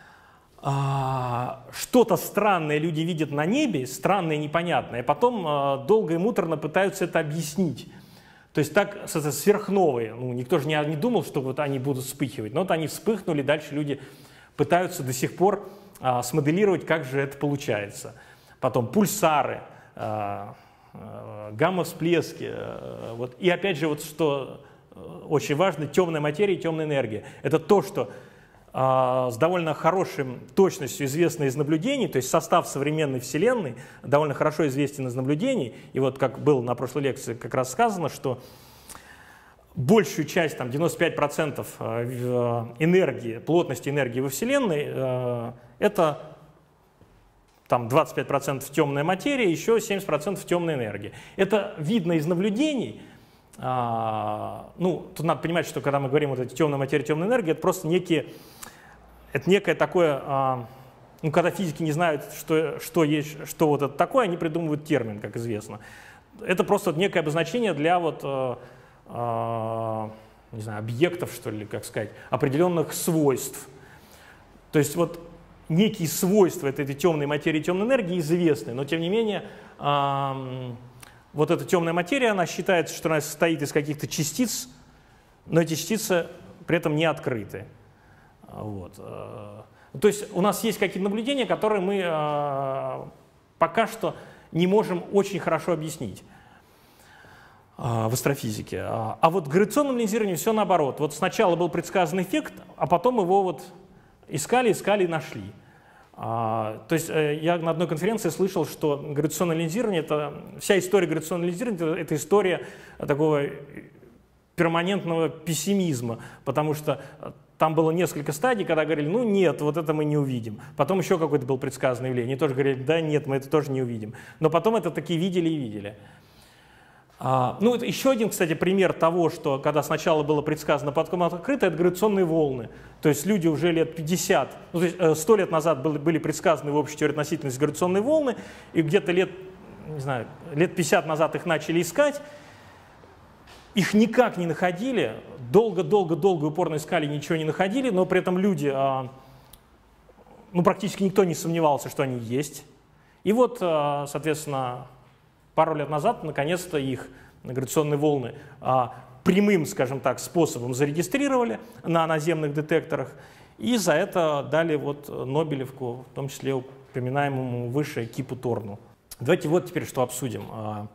А, что-то странное люди видят на небе, странное и непонятное, а потом а, долго и муторно пытаются это объяснить. То есть так сверхновые, ну, никто же не, не думал, что вот они будут вспыхивать, но вот они вспыхнули, дальше люди пытаются до сих пор а, смоделировать, как же это получается. Потом пульсары, э, э, гамма-всплески. Э, вот. И опять же, вот что очень важно, темная материя и темная энергия. Это то, что э, с довольно хорошей точностью известно из наблюдений, то есть состав современной Вселенной довольно хорошо известен из наблюдений. И вот как было на прошлой лекции как раз сказано, что большую часть, там девяносто пять процентов энергии, плотности энергии во Вселенной, э, это там двадцать пять процентов темная материя, еще семьдесят процентов темная энергия. Это видно из наблюдений. А, ну, тут надо понимать, что когда мы говорим вот эти темная материя, темная энергия, это просто некие, это некое такое, а, ну, когда физики не знают, что, что есть, что вот это такое, они придумывают термин, как известно. Это просто вот некое обозначение для вот, а, а, не знаю, объектов, что ли, как сказать, определенных свойств. То есть вот некие свойства этой, этой темной материи, темной энергии известны, но тем не менее эм, вот эта темная материя, она считается, что она состоит из каких-то частиц, но эти частицы при этом не открыты. Вот. То есть у нас есть какие-то наблюдения, которые мы э, пока что не можем очень хорошо объяснить э, в астрофизике. А вот в гравитационном линзировании все наоборот. Вот сначала был предсказан эффект, а потом его вот искали, искали и нашли. А, то есть э, я на одной конференции слышал, что гравитационное линзирование, это, вся история гравитационного линзирования, это, это история такого перманентного пессимизма, потому что там было несколько стадий, когда говорили, ну нет, вот это мы не увидим. Потом еще какое-то было предсказанное явление, они тоже говорили, да нет, мы это тоже не увидим. Но потом это такие видели и видели. А, ну, это еще один, кстати, пример того, что когда сначала было предсказано, потом открыто, это гравитационные волны. То есть люди уже лет пятьдесят, ну, то есть сто лет назад были, были предсказаны в общей теории относительности гравитационные волны, и где-то лет, не знаю, лет пятьдесят назад их начали искать, их никак не находили, долго-долго-долго упорно искали, ничего не находили, но при этом люди, а, ну, практически никто не сомневался, что они есть. И вот, а, соответственно, пару лет назад, наконец-то, их гравитационные волны а, прямым, скажем так, способом зарегистрировали на наземных детекторах, и за это дали вот Нобелевку, в том числе упоминаемому выше Кипу Торну. Давайте вот теперь что обсудим. А,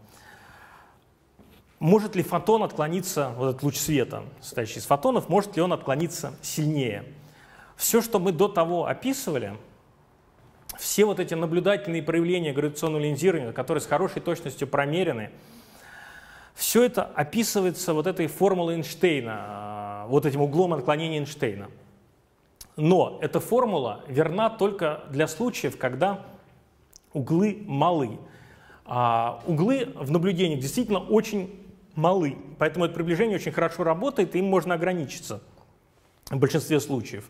может ли фотон отклониться, вот этот луч света, состоящий из фотонов, может ли он отклониться сильнее? Все, что мы до того описывали, все вот эти наблюдательные проявления гравитационного линзирования, которые с хорошей точностью промерены, все это описывается вот этой формулой Эйнштейна, вот этим углом отклонения Эйнштейна. Но эта формула верна только для случаев, когда углы малы. А углы в наблюдениях действительно очень малы, поэтому это приближение очень хорошо работает, и им можно ограничиться в большинстве случаев.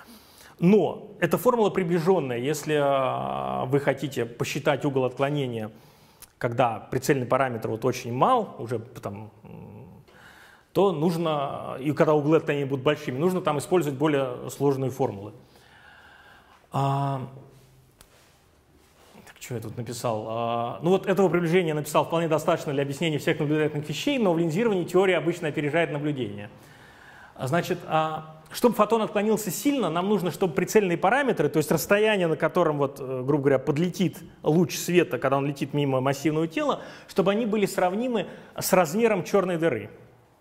Но эта формула приближенная. Если вы хотите посчитать угол отклонения, когда прицельный параметр вот очень мал, уже там, то нужно, и когда углы отклонения будут большими, нужно там использовать более сложные формулы. А, так, что я тут написал? А, ну вот этого приближения я написал вполне достаточно для объяснения всех наблюдательных вещей, но в линзировании теория обычно опережает наблюдение. Значит, а, чтобы фотон отклонился сильно, нам нужно, чтобы прицельные параметры, то есть расстояние, на котором, вот, грубо говоря, подлетит луч света, когда он летит мимо массивного тела, чтобы они были сравнимы с размером черной дыры.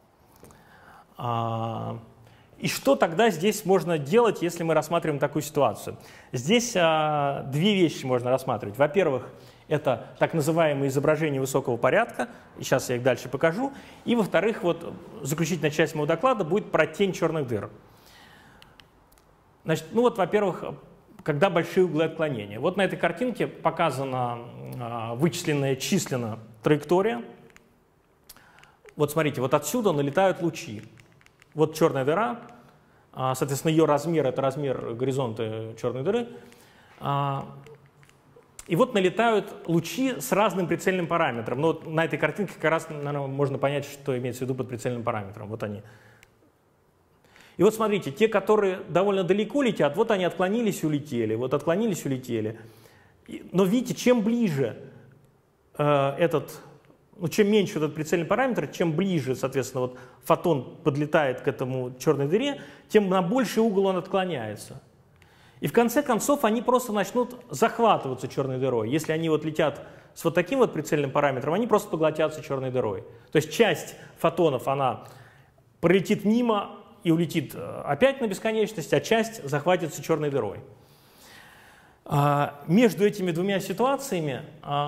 А, и что тогда здесь можно делать, если мы рассматриваем такую ситуацию? Здесь а, две вещи можно рассматривать. Во-первых, это так называемые изображения высокого порядка, и сейчас я их дальше покажу. И во-вторых, вот заключительная часть моего доклада будет про тень черных дыр. Значит, ну вот, во-первых, когда большие углы отклонения. Вот на этой картинке показана э, вычисленная численно траектория. Вот смотрите, вот отсюда налетают лучи. Вот черная дыра, э, соответственно, ее размер — это размер горизонта черной дыры. Э, И вот налетают лучи с разным прицельным параметром. Но вот на этой картинке как раз, наверное, можно понять, что имеется в виду под прицельным параметром. Вот они. И вот смотрите, те, которые довольно далеко летят, вот они отклонились и улетели, вот отклонились и улетели. Но видите, чем ближе э, этот, ну, чем меньше этот прицельный параметр, чем ближе, соответственно, вот фотон подлетает к этому черной дыре, тем на больший угол он отклоняется. И в конце концов они просто начнут захватываться черной дырой. Если они вот летят с вот таким вот прицельным параметром, они просто поглотятся черной дырой. То есть часть фотонов, она пролетит мимо и улетит опять на бесконечность, а часть захватится черной дырой. Между этими двумя ситуациями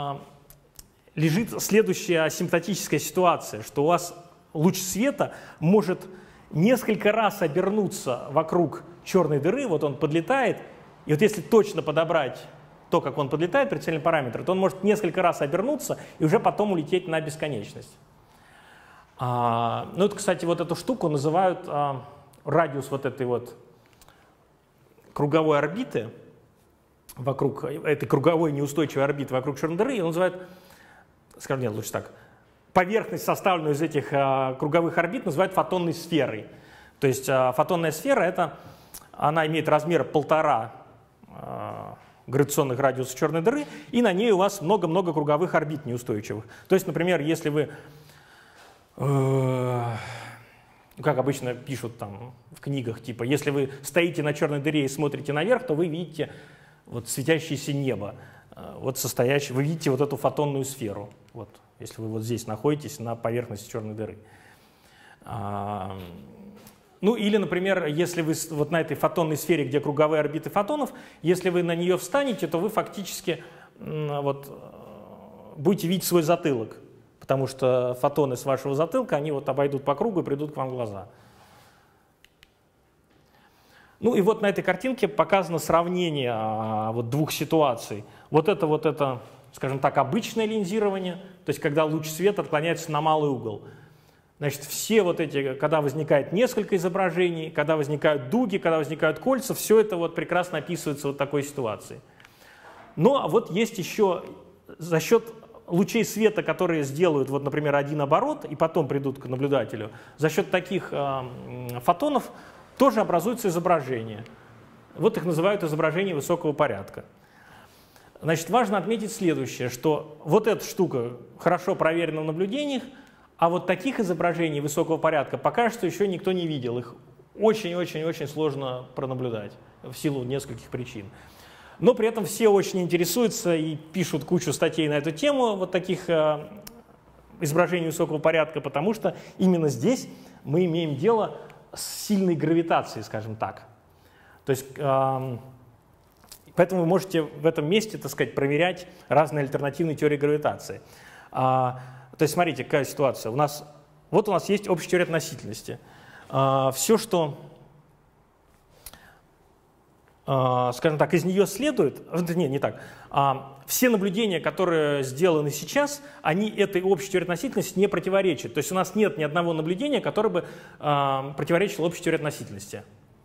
лежит следующая асимптотическая ситуация, что у вас луч света может несколько раз обернуться вокруг черной дыры, вот он подлетает, и вот если точно подобрать то, как он подлетает, прицельный параметр, то он может несколько раз обернуться и уже потом улететь на бесконечность. А, ну, это, кстати, вот эту штуку называют а, радиус вот этой вот круговой орбиты, вокруг этой круговой неустойчивой орбиты вокруг черной дыры, и он называют, скажем, нет, лучше так, поверхность, составленную из этих а, круговых орбит, называют фотонной сферой. То есть а, фотонная сфера, это, она имеет размер полтора а, гравитационных радиуса черной дыры, и на ней у вас много-много круговых орбит неустойчивых. То есть, например, если вы, э, как обычно пишут там в книгах, типа, если вы стоите на черной дыре и смотрите наверх, то вы видите вот светящееся небо, вот состоящее, вы видите вот эту фотонную сферу, вот, если вы вот здесь находитесь на поверхности черной дыры. А, ну или, например, если вы вот на этой фотонной сфере, где круговые орбиты фотонов, если вы на нее встанете, то вы фактически вот, будете видеть свой затылок, потому что фотоны с вашего затылка, они вот обойдут по кругу и придут к вам в глаза. Ну и вот на этой картинке показано сравнение а, вот двух ситуаций. Вот это вот это, скажем так, обычное линзирование, то есть когда луч света отклоняется на малый угол. Значит, все вот эти, когда возникает несколько изображений, когда возникают дуги, когда возникают кольца, все это вот прекрасно описывается вот такой ситуацией. Но вот есть еще за счет лучей света, которые сделают, вот, например, один оборот и потом придут к наблюдателю, за счет таких э, фотонов тоже образуется изображение. Вот их называют изображения высокого порядка. Значит, важно отметить следующее, что вот эта штука хорошо проверена в наблюдениях, а вот таких изображений высокого порядка пока что еще никто не видел. Их очень-очень-очень сложно пронаблюдать в силу нескольких причин. Но при этом все очень интересуются и пишут кучу статей на эту тему, вот таких э, изображений высокого порядка, потому что именно здесь мы имеем дело с сильной гравитацией, скажем так. То есть, э, поэтому вы можете в этом месте, так сказать, проверять разные альтернативные теории гравитации. А, то есть, смотрите, какая ситуация. У нас, вот у нас есть общая теория относительности. А, все, что, а, скажем так, из нее следует, нет, не так, а, все наблюдения, которые сделаны сейчас, они этой общей теории относительности не противоречат. То есть у нас нет ни одного наблюдения, которое бы а, противоречило общей теории относительности.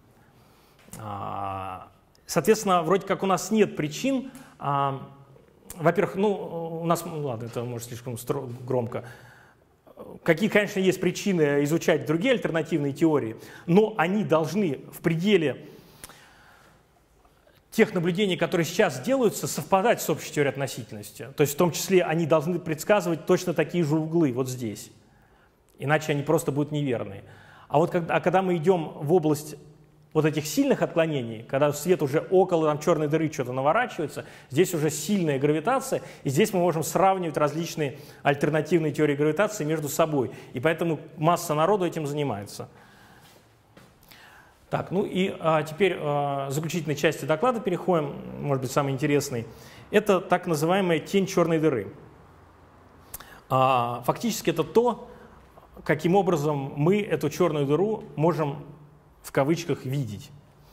А, соответственно, вроде как у нас нет причин. А, Во-первых, ну, у нас, ну, ладно, это может слишком громко. Какие, конечно, есть причины изучать другие альтернативные теории, но они должны в пределе тех наблюдений, которые сейчас делаются, совпадать с общей теорией относительности. То есть в том числе они должны предсказывать точно такие же углы вот здесь. Иначе они просто будут неверные. А вот когда, а когда мы идем в область вот этих сильных отклонений, когда свет уже около там, черной дыры что-то наворачивается, здесь уже сильная гравитация, и здесь мы можем сравнивать различные альтернативные теории гравитации между собой. И поэтому масса народу этим занимается. Так, ну и а, теперь а, заключительной части доклада переходим, может быть, самый интересный. Это так называемая тень черной дыры. А, фактически это то, каким образом мы эту черную дыру можем в кавычках видеть.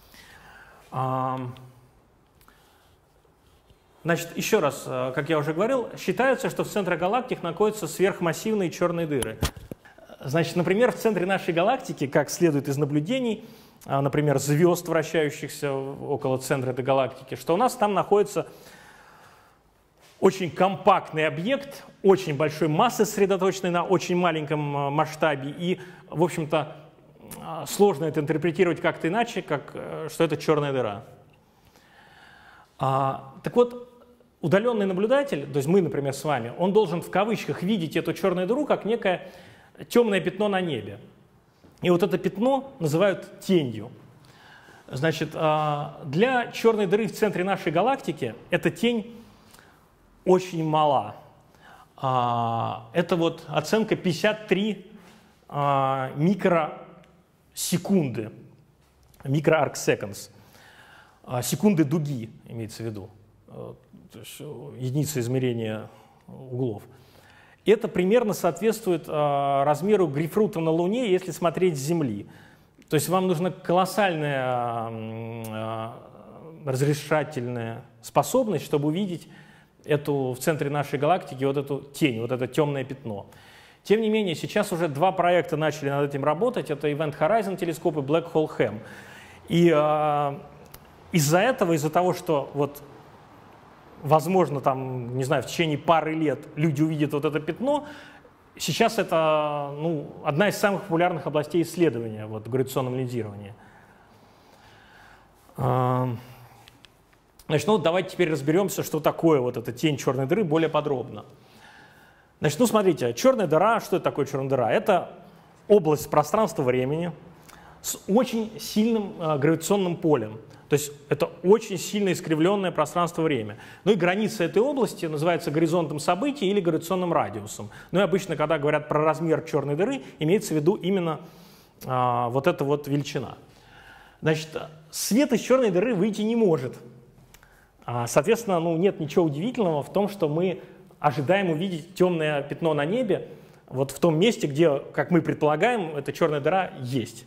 Значит, еще раз, как я уже говорил, считается, что в центре галактик находятся сверхмассивные черные дыры. Значит, например, в центре нашей галактики, как следует из наблюдений, например, звезд, вращающихся около центра этой галактики, что у нас там находится очень компактный объект, очень большой массы, сосредоточенной на очень маленьком масштабе. И, в общем-то, сложно это интерпретировать как-то иначе, как что это черная дыра. А, так вот, удаленный наблюдатель, то есть мы, например, с вами, он должен в кавычках видеть эту черную дыру как некое темное пятно на небе. И вот это пятно называют тенью. Значит, для черной дыры в центре нашей галактики эта тень очень мала. Это вот оценка пятьдесят три микросекунды, micro-arc seconds, секунды дуги имеется в виду, то есть единица измерения углов. Это примерно соответствует размеру грейпфрута на Луне, если смотреть с Земли. То есть вам нужна колоссальная разрешательная способность, чтобы увидеть эту в центре нашей галактики вот эту тень, вот это темное пятно. Тем не менее, сейчас уже два проекта начали над этим работать. Это Event Horizon телескоп и Black Hole Ham. И э, из-за этого, из-за того, что вот, возможно, там, не знаю, в течение пары лет люди увидят вот это пятно, сейчас это ну, одна из самых популярных областей исследования вот, в гравитационном линзировании. Значит, ну давайте теперь разберемся, что такое вот эта тень черной дыры более подробно. Значит, ну смотрите, черная дыра, что это такое черная дыра? Это область пространства-времени с очень сильным э, гравитационным полем. То есть это очень сильно искривленное пространство-время. Ну и граница этой области называется горизонтом событий или гравитационным радиусом. Ну и обычно, когда говорят про размер черной дыры, имеется в виду именно э, вот эта вот величина. Значит, свет из черной дыры выйти не может. Соответственно, ну, нет ничего удивительного в том, что мы ожидаем увидеть темное пятно на небе вот в том месте, где, как мы предполагаем, эта черная дыра есть.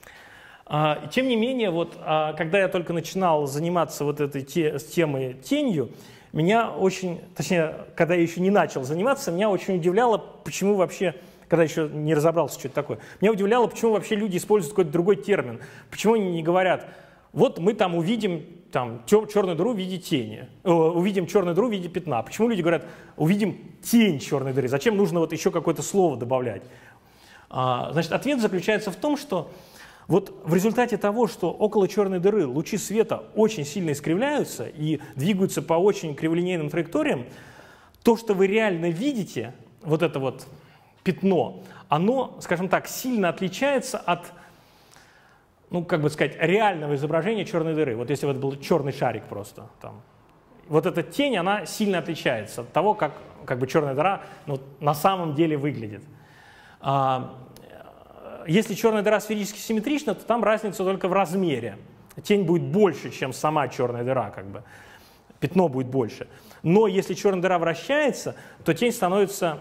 Тем не менее, вот, когда я только начинал заниматься вот этой те, темой тенью, меня очень, точнее, когда я еще не начал заниматься, меня очень удивляло, почему вообще, когда еще не разобрался, что это такое, меня удивляло, почему вообще люди используют какой-то другой термин, почему они не говорят, вот мы там увидим там, черную дыру в виде тени, э, увидим черную дыру в виде пятна. Почему люди говорят, увидим тень черной дыры? Зачем нужно вот еще какое-то слово добавлять? А, значит, ответ заключается в том, что вот в результате того, что около черной дыры лучи света очень сильно искривляются и двигаются по очень криволинейным траекториям, то, что вы реально видите, вот это вот пятно, оно, скажем так, сильно отличается от, ну, как бы сказать, реального изображения черной дыры. Вот если бы это был черный шарик просто. Там. Вот эта тень, она сильно отличается от того, как, как бы черная дыра ну, на самом деле выглядит. А, если черная дыра сферически симметрична, то там разница только в размере. Тень будет больше, чем сама черная дыра, как бы. Пятно будет больше. Но если черная дыра вращается, то тень становится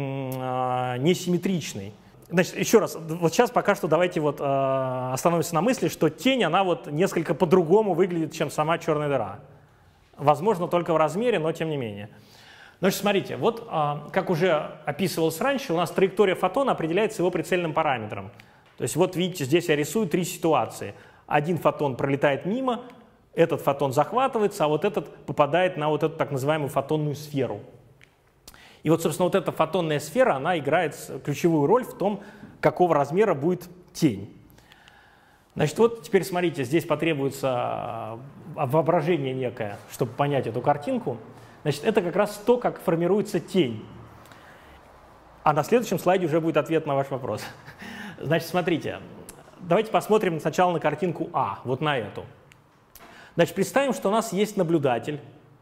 м- несимметричной. Значит, еще раз, вот сейчас пока что давайте вот, э, остановимся на мысли, что тень, она вот несколько по-другому выглядит, чем сама черная дыра. Возможно, только в размере, но тем не менее. Значит, смотрите, вот э, как уже описывалось раньше, у нас траектория фотона определяется его прицельным параметром. То есть вот видите, здесь я рисую три ситуации. Один фотон пролетает мимо, этот фотон захватывается, а вот этот попадает на вот эту так называемую фотонную сферу. И вот, собственно, вот эта фотонная сфера, она играет ключевую роль в том, какого размера будет тень. Значит, вот теперь смотрите, здесь потребуется воображение некое, чтобы понять эту картинку. Значит, это как раз то, как формируется тень. А на следующем слайде уже будет ответ на ваш вопрос. Значит, смотрите, давайте посмотрим сначала на картинку А, вот на эту. Значит, представим, что у нас есть наблюдатель.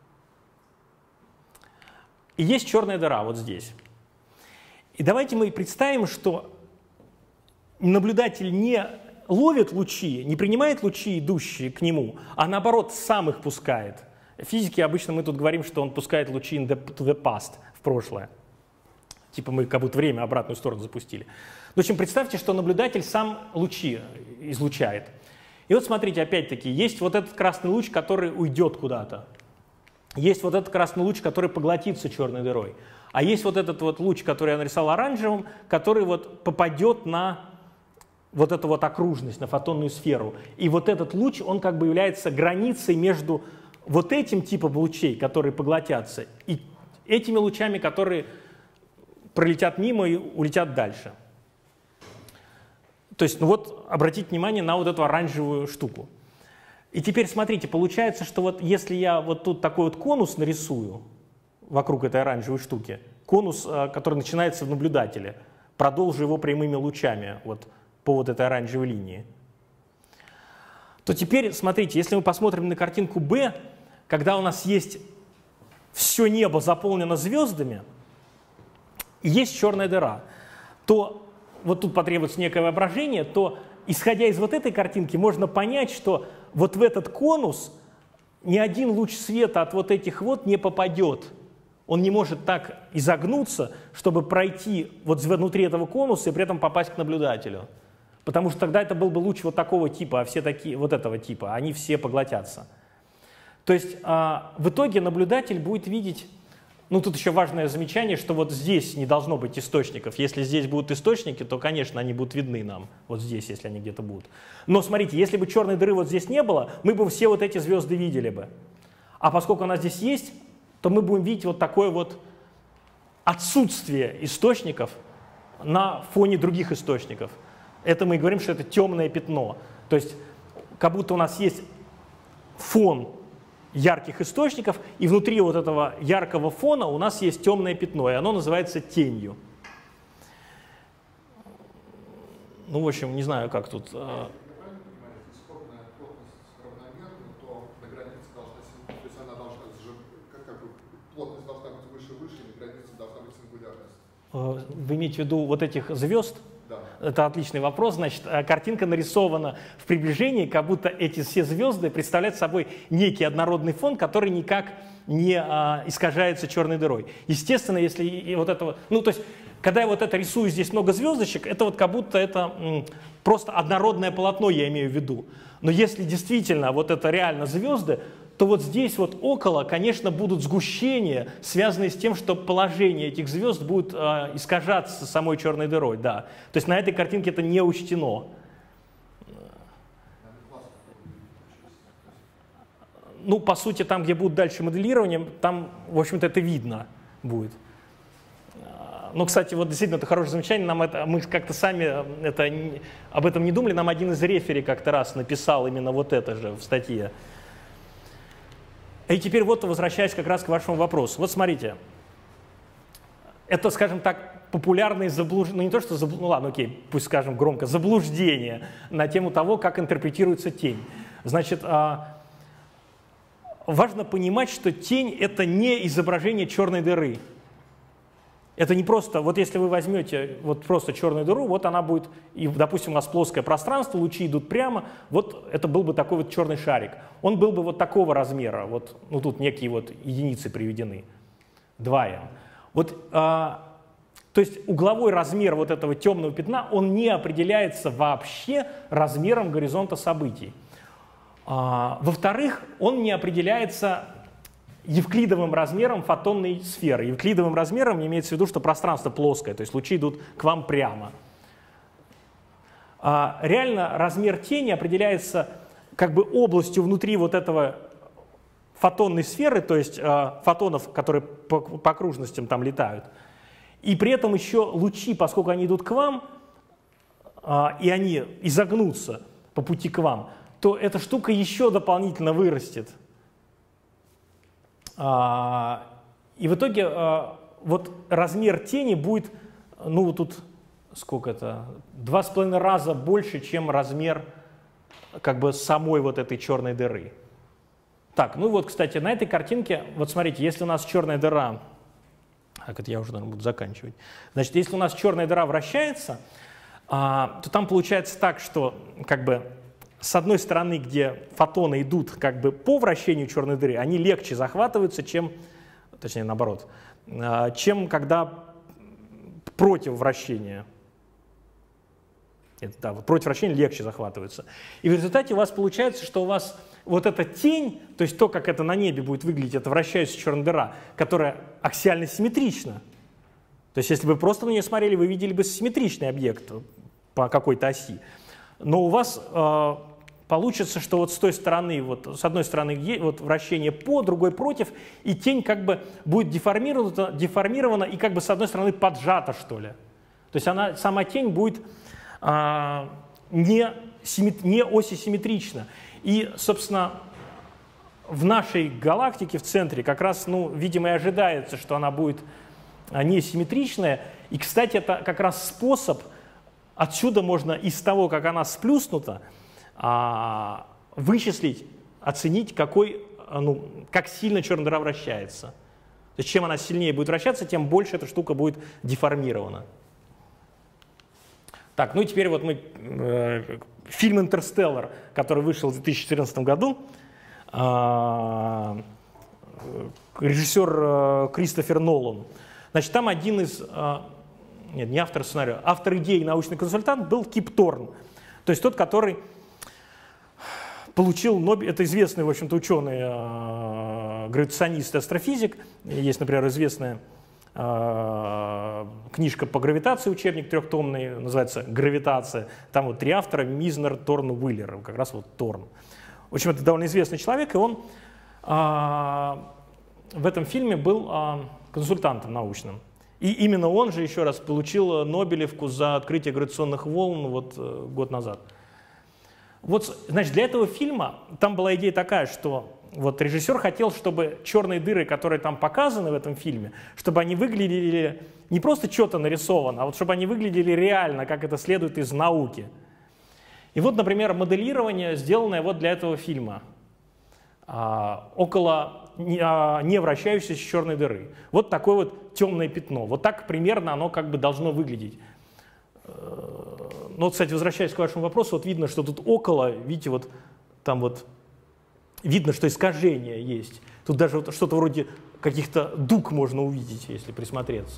И есть черная дыра вот здесь. И давайте мы представим, что наблюдатель не ловит лучи, не принимает лучи, идущие к нему, а наоборот сам их пускает. В физике обычно мы тут говорим, что он пускает лучи in the, to the past, в прошлое. Типа мы как будто время обратную сторону запустили. В общем, представьте, что наблюдатель сам лучи излучает. И вот смотрите, опять-таки, есть вот этот красный луч, который уйдет куда-то. Есть вот этот красный луч, который поглотится черной дырой. А есть вот этот вот луч, который я нарисовал оранжевым, который вот попадет на вот эту вот окружность, на фотонную сферу. И вот этот луч, он как бы является границей между вот этим типом лучей, которые поглотятся, и этими лучами, которые пролетят мимо и улетят дальше. То есть, ну вот, обратите внимание на вот эту оранжевую штуку. И теперь смотрите, получается, что вот если я вот тут такой вот конус нарисую вокруг этой оранжевой штуки, конус, который начинается в наблюдателе, продолжу его прямыми лучами вот по вот этой оранжевой линии, то теперь, смотрите, если мы посмотрим на картинку Б, когда у нас есть все небо заполнено звездами, и есть черная дыра, то вот тут потребуется некое воображение, то, исходя из вот этой картинки, можно понять, что вот в этот конус ни один луч света от вот этих вот не попадет. Он не может так изогнуться, чтобы пройти вот внутри этого конуса и при этом попасть к наблюдателю. Потому что тогда это был бы луч вот такого типа, а все такие вот этого типа, они все поглотятся. То есть а, в итоге наблюдатель будет видеть, ну тут еще важное замечание, что вот здесь не должно быть источников. Если здесь будут источники, то, конечно, они будут видны нам, вот здесь, если они где-то будут. Но смотрите, если бы черной дыры вот здесь не было, мы бы все вот эти звезды видели бы. А поскольку она здесь есть, то мы будем видеть вот такое вот отсутствие источников на фоне других источников. Это мы говорим, что это темное пятно. То есть как будто у нас есть фон ярких источников, и внутри вот этого яркого фона у нас есть темное пятно, и оно называется тенью. Ну, в общем, не знаю, как тут. Вы имеете в виду вот этих звезд? Да. Это отличный вопрос. Значит, картинка нарисована в приближении, как будто эти все звезды представляют собой некий однородный фон, который никак не а, искажается черной дырой. Естественно, если и вот этого, ну то есть, когда я вот это рисую, здесь много звездочек, это вот как будто это м, просто однородное полотно, я имею в виду. Но если действительно вот это реально звезды, то вот здесь вот около, конечно, будут сгущения, связанные с тем, что положение этих звезд будет э, искажаться самой черной дырой. Да. То есть на этой картинке это не учтено. Ну, по сути, там, где будет дальше моделирование, там, в общем-то, это видно будет. Ну, кстати, вот действительно, это хорошее замечание. Нам это, мы как-то сами это, об этом не думали. Нам один из рефери как-то раз написал именно вот это же в статье. И теперь вот возвращаясь как раз к вашему вопросу. Вот смотрите, это, скажем так, популярные заблуждения, ну не то, что заблуждение, ну ладно, окей, пусть скажем громко, заблуждение на тему того, как интерпретируется тень. Значит, важно понимать, что тень — это не изображение черной дыры. Это не просто, вот если вы возьмете вот просто черную дыру, вот она будет, и, допустим, у нас плоское пространство, лучи идут прямо, вот это был бы такой вот черный шарик. Он был бы вот такого размера, вот, ну тут некие вот единицы приведены, два эм. Вот, а, то есть угловой размер вот этого темного пятна, он не определяется вообще размером горизонта событий. А, во-вторых, он не определяется евклидовым размером фотонной сферы. Евклидовым размером имеется в виду, что пространство плоское, то есть лучи идут к вам прямо. А реально размер тени определяется как бы областью внутри вот этого фотонной сферы, то есть а, фотонов, которые по, по окружностям там летают. И при этом еще лучи, поскольку они идут к вам, а, и они изогнутся по пути к вам, то эта штука еще дополнительно вырастет. А, и в итоге а, вот размер тени будет, ну вот тут сколько это, два с половиной раза больше, чем размер как бы самой вот этой черной дыры. Так, ну вот, кстати, на этой картинке, вот смотрите, если у нас черная дыра, так это я уже, наверное, буду заканчивать, значит, если у нас черная дыра вращается, а, то там получается так, что как бы с одной стороны, где фотоны идут как бы по вращению черной дыры, они легче захватываются, чем, точнее наоборот, чем когда против вращения. Это, да, против вращения легче захватываются. И в результате у вас получается, что у вас вот эта тень, то есть то, как это на небе будет выглядеть, это вращающаяся черная дыра, которая аксиально симметрична. То есть если бы просто на нее смотрели, вы видели бы симметричный объект по какой-то оси. Но у вас э, получится, что вот с той стороны, вот с одной стороны вот вращение по, другой против, и тень как бы будет деформирована, деформирована и как бы с одной стороны поджата, что ли. То есть она, сама тень будет а, не, не осисимметрична. И, собственно, в нашей галактике в центре как раз, ну, видимо, и ожидается, что она будет несимметричная. И, кстати, это как раз способ, отсюда можно из того, как она сплюснута, а, вычислить, оценить, какой, ну, как сильно черная дыра вращается. То есть чем она сильнее будет вращаться, тем больше эта штука будет деформирована. Так, ну и теперь вот мы... Э, фильм «Интерстеллар», который вышел в две тысячи четырнадцатом году, э, режиссер э, Кристофер Нолан. Значит, там один из... Э, нет, не автор сценария, автор идеи, научный консультант был Кип Торн. То есть тот, который получил Нобель, это известный, в общем-то, ученый, э, гравитационист и астрофизик. Есть, например, известная э, книжка по гравитации, учебник трехтомный, называется «Гравитация». Там вот три автора: Мизнер, Торн, Уиллер, как раз вот Торн. В общем, это довольно известный человек, и он э, в этом фильме был э, консультантом научным. И именно он же, еще раз, получил Нобелевку за открытие гравитационных волн вот, э, год назад. Вот, значит, для этого фильма там была идея такая, что вот режиссер хотел, чтобы черные дыры, которые там показаны в этом фильме, чтобы они выглядели не просто что-то нарисовано, а вот чтобы они выглядели реально, как это следует из науки. И вот, например, моделирование, сделанное вот для этого фильма, а, около не, а, не вращающейся черной дыры. Вот такое вот темное пятно. Вот так примерно оно как бы должно выглядеть. Ну, вот, кстати, возвращаясь к вашему вопросу, вот видно, что тут около, видите, вот там вот видно, что искажение есть. Тут даже вот что-то вроде каких-то дуг можно увидеть, если присмотреться.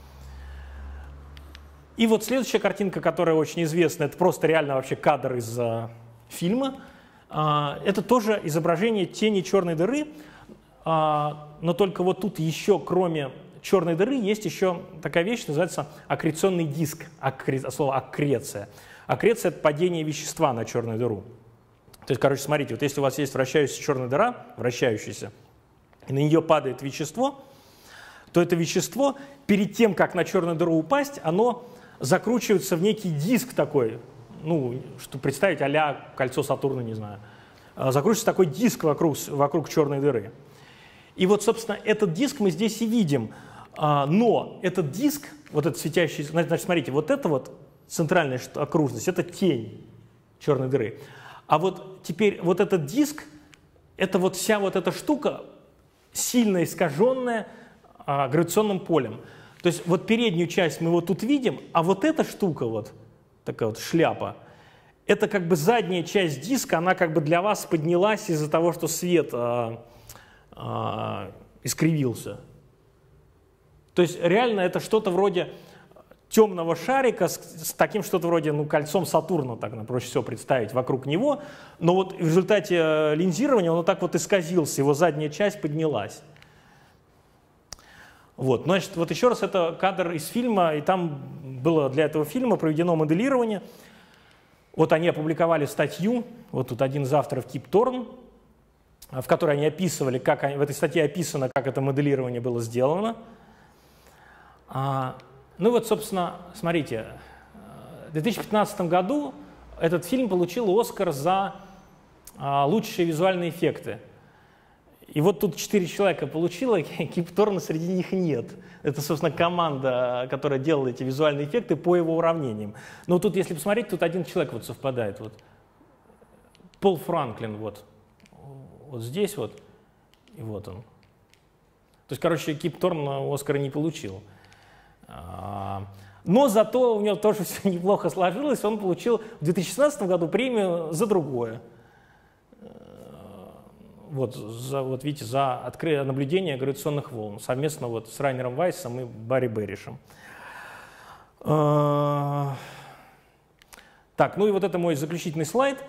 И вот следующая картинка, которая очень известна, это просто реально вообще кадр из uh, фильма. Uh, это тоже изображение тени черной дыры, uh, но только вот тут еще, кроме черной дыры, есть еще такая вещь, называется аккреционный диск, аккре, слово аккреция. Аккреция — это падение вещества на черную дыру. То есть, короче, смотрите, вот если у вас есть вращающаяся черная дыра, вращающаяся, и на нее падает вещество, то это вещество, перед тем, как на черную дыру упасть, оно закручивается в некий диск такой, ну, что представить, а-ля кольцо Сатурна, не знаю. Закручивается такой диск вокруг, вокруг черной дыры. И вот, собственно, этот диск мы здесь и видим. Но этот диск, вот этот светящийся, значит, смотрите, вот это вот центральная окружность, это тень черной дыры. А вот теперь вот этот диск, это вот вся вот эта штука, сильно искаженная а, гравитационным полем. То есть вот переднюю часть мы вот тут видим, а вот эта штука, вот такая вот шляпа, это как бы задняя часть диска, она как бы для вас поднялась из-за того, что свет а, а, искривился. То есть реально это что-то вроде темного шарика с, с таким что-то вроде, ну, кольцом Сатурна, так проще всего представить, вокруг него, но вот в результате линзирования он вот так вот исказился, его задняя часть поднялась. Вот, значит, вот еще раз, это кадр из фильма, и там было для этого фильма проведено моделирование. Вот они опубликовали статью, вот тут один из авторов Кип Торн, в которой они описывали, как они, в этой статье описано, как это моделирование было сделано. А, ну вот, собственно, смотрите, в две тысячи пятнадцатом году этот фильм получил Оскар за а, лучшие визуальные эффекты. И вот тут четыре человека получило, Кип Торна среди них нет. Это, собственно, команда, которая делала эти визуальные эффекты по его уравнениям. Но тут, если посмотреть, тут один человек вот совпадает. Вот. Пол Франклин, вот. Вот здесь вот, и вот он. То есть, короче, Кип Торн Оскара не получил. Но зато у него тоже все неплохо сложилось. Он получил в две тысячи шестнадцатом году премию за другое. Вот, за, вот видите, за открытие наблюдения гравитационных волн. Совместно вот с Райнером Вайсом и Барри Берришем. Так, ну и вот это мой заключительный слайд.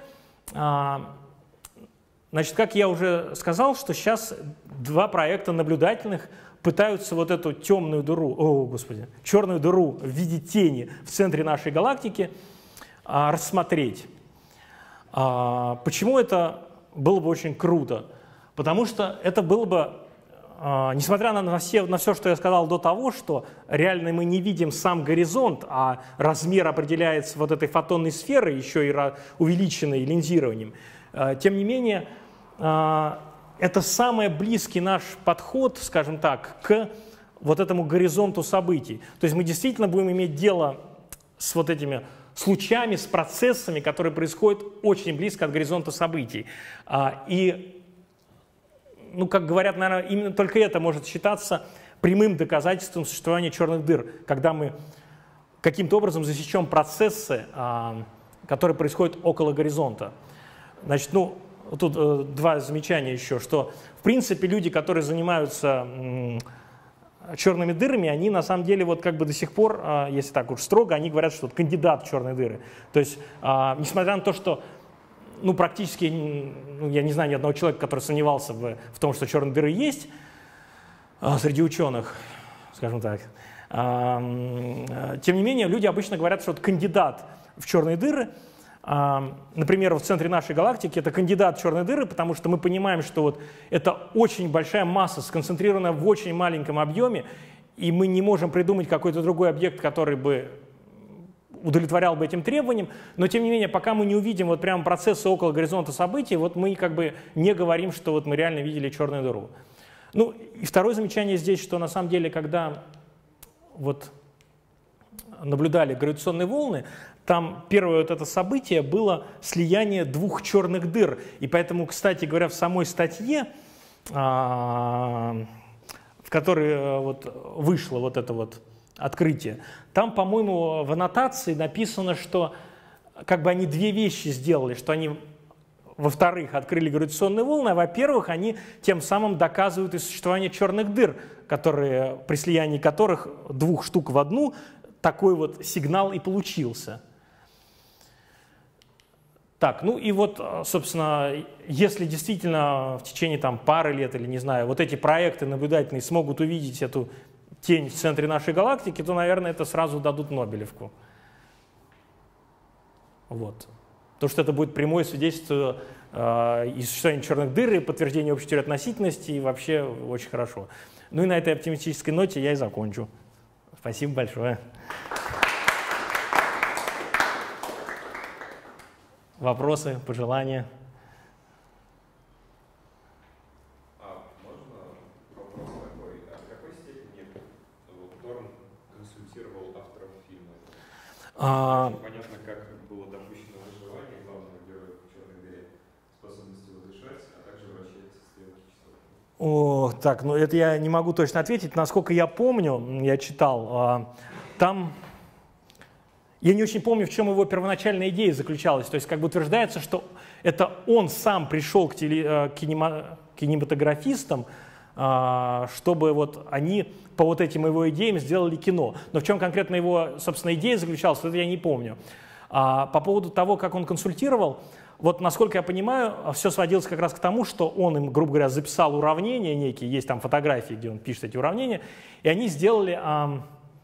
Значит, как я уже сказал, что сейчас два проекта наблюдательных пытаются вот эту темную дыру, о, господи, черную дыру в виде тени в центре нашей галактики а, рассмотреть. А, почему это было бы очень круто? Потому что это было бы, а, несмотря на, на, все, на все, что я сказал до того, что реально мы не видим сам горизонт, а размер определяется вот этой фотонной сферой, еще и увеличенной линзированием, а, тем не менее, а, это самый близкий наш подход, скажем так, к вот этому горизонту событий. То есть мы действительно будем иметь дело с вот этими случаями, с процессами, которые происходят очень близко от горизонта событий. А, и ну, как говорят, наверное, именно только это может считаться прямым доказательством существования черных дыр, когда мы каким-то образом засечем процессы, а, которые происходят около горизонта. Значит, ну, тут э, два замечания еще, что, в принципе, люди, которые занимаются м, черными дырами, они на самом деле вот как бы до сих пор, э, если так уж строго, они говорят, что вот кандидат в черные дыры. То есть, э, несмотря на то, что ну, практически, ну, я не знаю ни одного человека, который сомневался в, в том, что черные дыры есть а, среди ученых, скажем так. А, тем не менее, люди обычно говорят, что вот кандидат в черные дыры, а, например, в центре нашей галактики, это кандидат в черные дыры, потому что мы понимаем, что вот это очень большая масса, сконцентрированная в очень маленьком объеме, и мы не можем придумать какой-то другой объект, который бы удовлетворял бы этим требованиям, но тем не менее, пока мы не увидим вот прямо процессы около горизонта событий, вот мы как бы не говорим, что вот мы реально видели черную дыру. Ну и второе замечание здесь, что на самом деле, когда вот наблюдали гравитационные волны, там первое вот это событие было слияние двух черных дыр. И поэтому, кстати говоря, в самой статье, в которой вот вышло вот это вот открытие, там, по-моему, в аннотации написано, что как бы они две вещи сделали, что они, во-вторых, открыли гравитационные волны, а во-первых, они тем самым доказывают и существование черных дыр, которые, при слиянии которых двух штук в одну такой вот сигнал и получился. Так, ну и вот, собственно, если действительно в течение там, пары лет или, не знаю, вот эти проекты наблюдательные смогут увидеть эту тень в центре нашей галактики, то, наверное, это сразу дадут Нобелевку. Вот. Потому что это будет прямое свидетельство э, и существования черных дыр, и подтверждение общей теории относительности, и вообще очень хорошо. Ну и на этой оптимистической ноте я и закончу. Спасибо большое. Вопросы, пожелания? А... Понятно, как было допущено выживание главного героя в черной дыре, способности воздышать, а также вращать стрелки часов. О, так, ну это я не могу точно ответить. Насколько я помню, я читал, а, там, я не очень помню, в чем его первоначальная идея заключалась. То есть как бы утверждается, что это он сам пришел к, теле, к кинема, кинематографистам, а, чтобы вот они по вот этим его идеям сделали кино. Но в чем конкретно его, собственно, идея заключалась, это я не помню. А по поводу того, как он консультировал, вот, насколько я понимаю, все сводилось как раз к тому, что он им, грубо говоря, записал уравнения некие, есть там фотографии, где он пишет эти уравнения, и они сделали, а,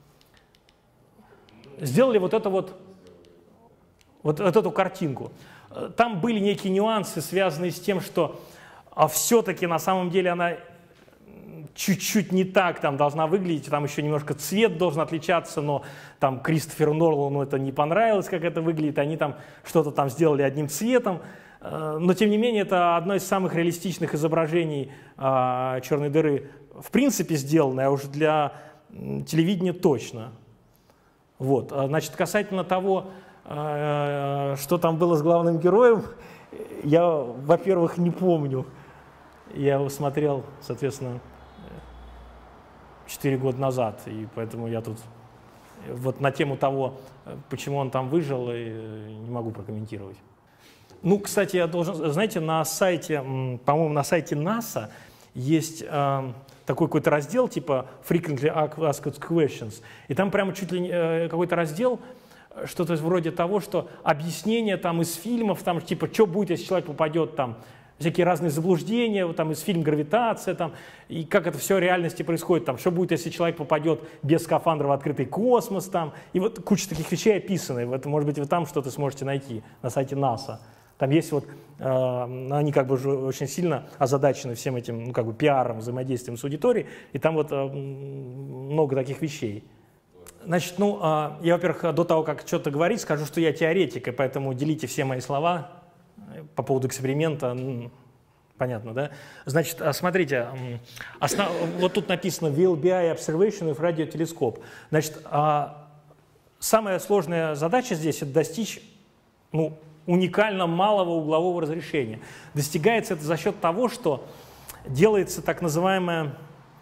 сделали вот, это вот, вот, вот эту картинку. Там были некие нюансы, связанные с тем, что а все-таки на самом деле она чуть-чуть не так там должна выглядеть, там еще немножко цвет должен отличаться, но там Кристоферу Нолану это не понравилось, как это выглядит, они там что-то там сделали одним цветом, но тем не менее это одно из самых реалистичных изображений а, черной дыры в принципе сделанное, а уже для телевидения точно. Вот. Значит, касательно того, а, что там было с главным героем, я, во-первых, не помню. Я его смотрел, соответственно, четыре года назад, и поэтому я тут вот на тему того, почему он там выжил, не могу прокомментировать. Ну, кстати, я должен, знаете, на сайте, по-моему, на сайте НАСА есть э, такой какой-то раздел типа Frequently Asked Questions, и там прямо чуть ли не э, какой-то раздел, что-то вроде того, что объяснение там из фильмов, там типа, что будет, если человек попадет там, всякие разные заблуждения, вот, там из фильма «Гравитация», там, и как это все в реальности происходит, там, что будет, если человек попадет без скафандра в открытый космос, там, и вот куча таких вещей описаны, это, может быть, вы там что-то сможете найти на сайте НАСА. Там есть вот, э, они как бы уже очень сильно озадачены всем этим, ну, как бы пиаром, взаимодействием с аудиторией, и там вот э, много таких вещей. Значит, ну, э, я, во-первых, до того, как что-то говорить, скажу, что я теоретик, и поэтому делите все мои слова по поводу эксперимента. Понятно, да? Значит, смотрите, основ... вот тут написано ви эл би ай Observation with Radio Telescope. Значит, самая сложная задача здесь — это достичь, ну, уникально малого углового разрешения. Достигается это за счет того, что делается так называемая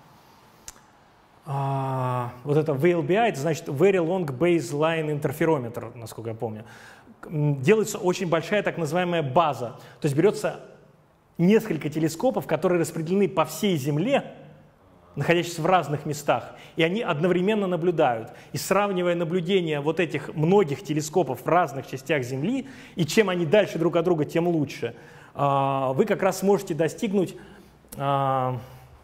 а, вот это ви эл би ай, это значит Very Long Baseline Interferometer, насколько я помню. Делается очень большая так называемая база. То есть берется несколько телескопов, которые распределены по всей Земле, находящиеся в разных местах, и они одновременно наблюдают. И сравнивая наблюдения вот этих многих телескопов в разных частях Земли, и чем они дальше друг от друга, тем лучше, вы как раз сможете достигнуть... То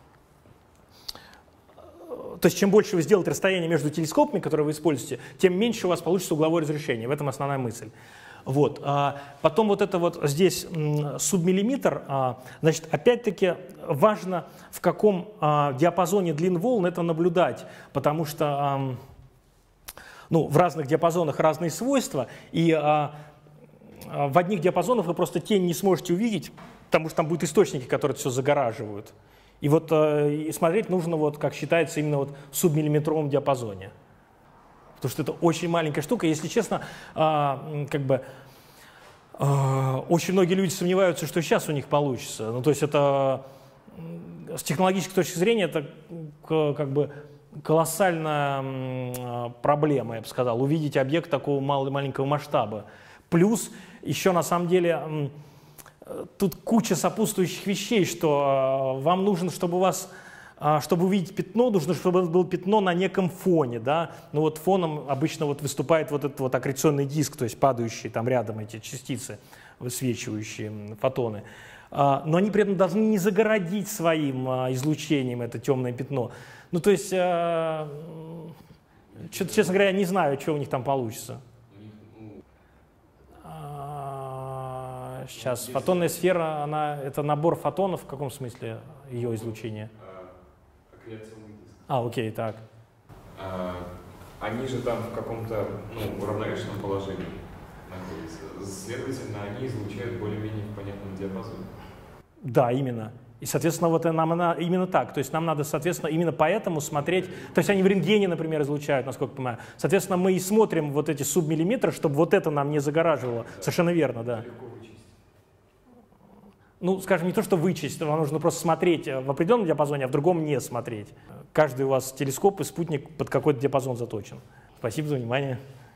есть чем больше вы сделаете расстояние между телескопами, которые вы используете, тем меньше у вас получится угловое разрешение. В этом основная мысль. Вот. Потом вот это вот здесь субмиллиметр, значит, опять-таки важно, в каком диапазоне длин волн это наблюдать, потому что ну, в разных диапазонах разные свойства, и в одних диапазонах вы просто тень не сможете увидеть, потому что там будут источники, которые это все загораживают. И вот и смотреть нужно, вот, как считается, именно вот в субмиллиметровом диапазоне. Потому что это очень маленькая штука. Если честно, как бы очень многие люди сомневаются, что сейчас у них получится. Ну, то есть это с технологической точки зрения это как бы колоссальная проблема, я бы сказал, увидеть объект такого маленького масштаба. Плюс еще на самом деле тут куча сопутствующих вещей, что вам нужно, чтобы у вас, чтобы увидеть пятно, нужно, чтобы это было пятно на неком фоне, да. Ну вот фоном обычно вот выступает вот этот вот аккреционный диск, то есть падающие там рядом эти частицы, высвечивающие фотоны. Но они при этом должны не загородить своим излучением это темное пятно. Ну то есть, что-то, честно говоря, я не знаю, что у них там получится. Сейчас, фотонная сфера, она, это набор фотонов, в каком смысле ее излучение? Аккреционный диск. А, окей, так. А, они же там в каком-то ну, уравновешенном положении находятся. Следовательно, они излучают более-менее в понятном диапазоне. Да, именно. И, соответственно, вот нам она, именно так. То есть нам надо, соответственно, именно поэтому смотреть. То есть они в рентгене, например, излучают, насколько я понимаю. Соответственно, мы и смотрим вот эти субмиллиметры, чтобы вот это нам не загораживало. Да. Совершенно верно, да. Ну, скажем, не то, что вычесть, вам нужно просто смотреть в определенном диапазоне, а в другом не смотреть. Каждый у вас телескоп и спутник под какой-то диапазон заточен. Спасибо за внимание.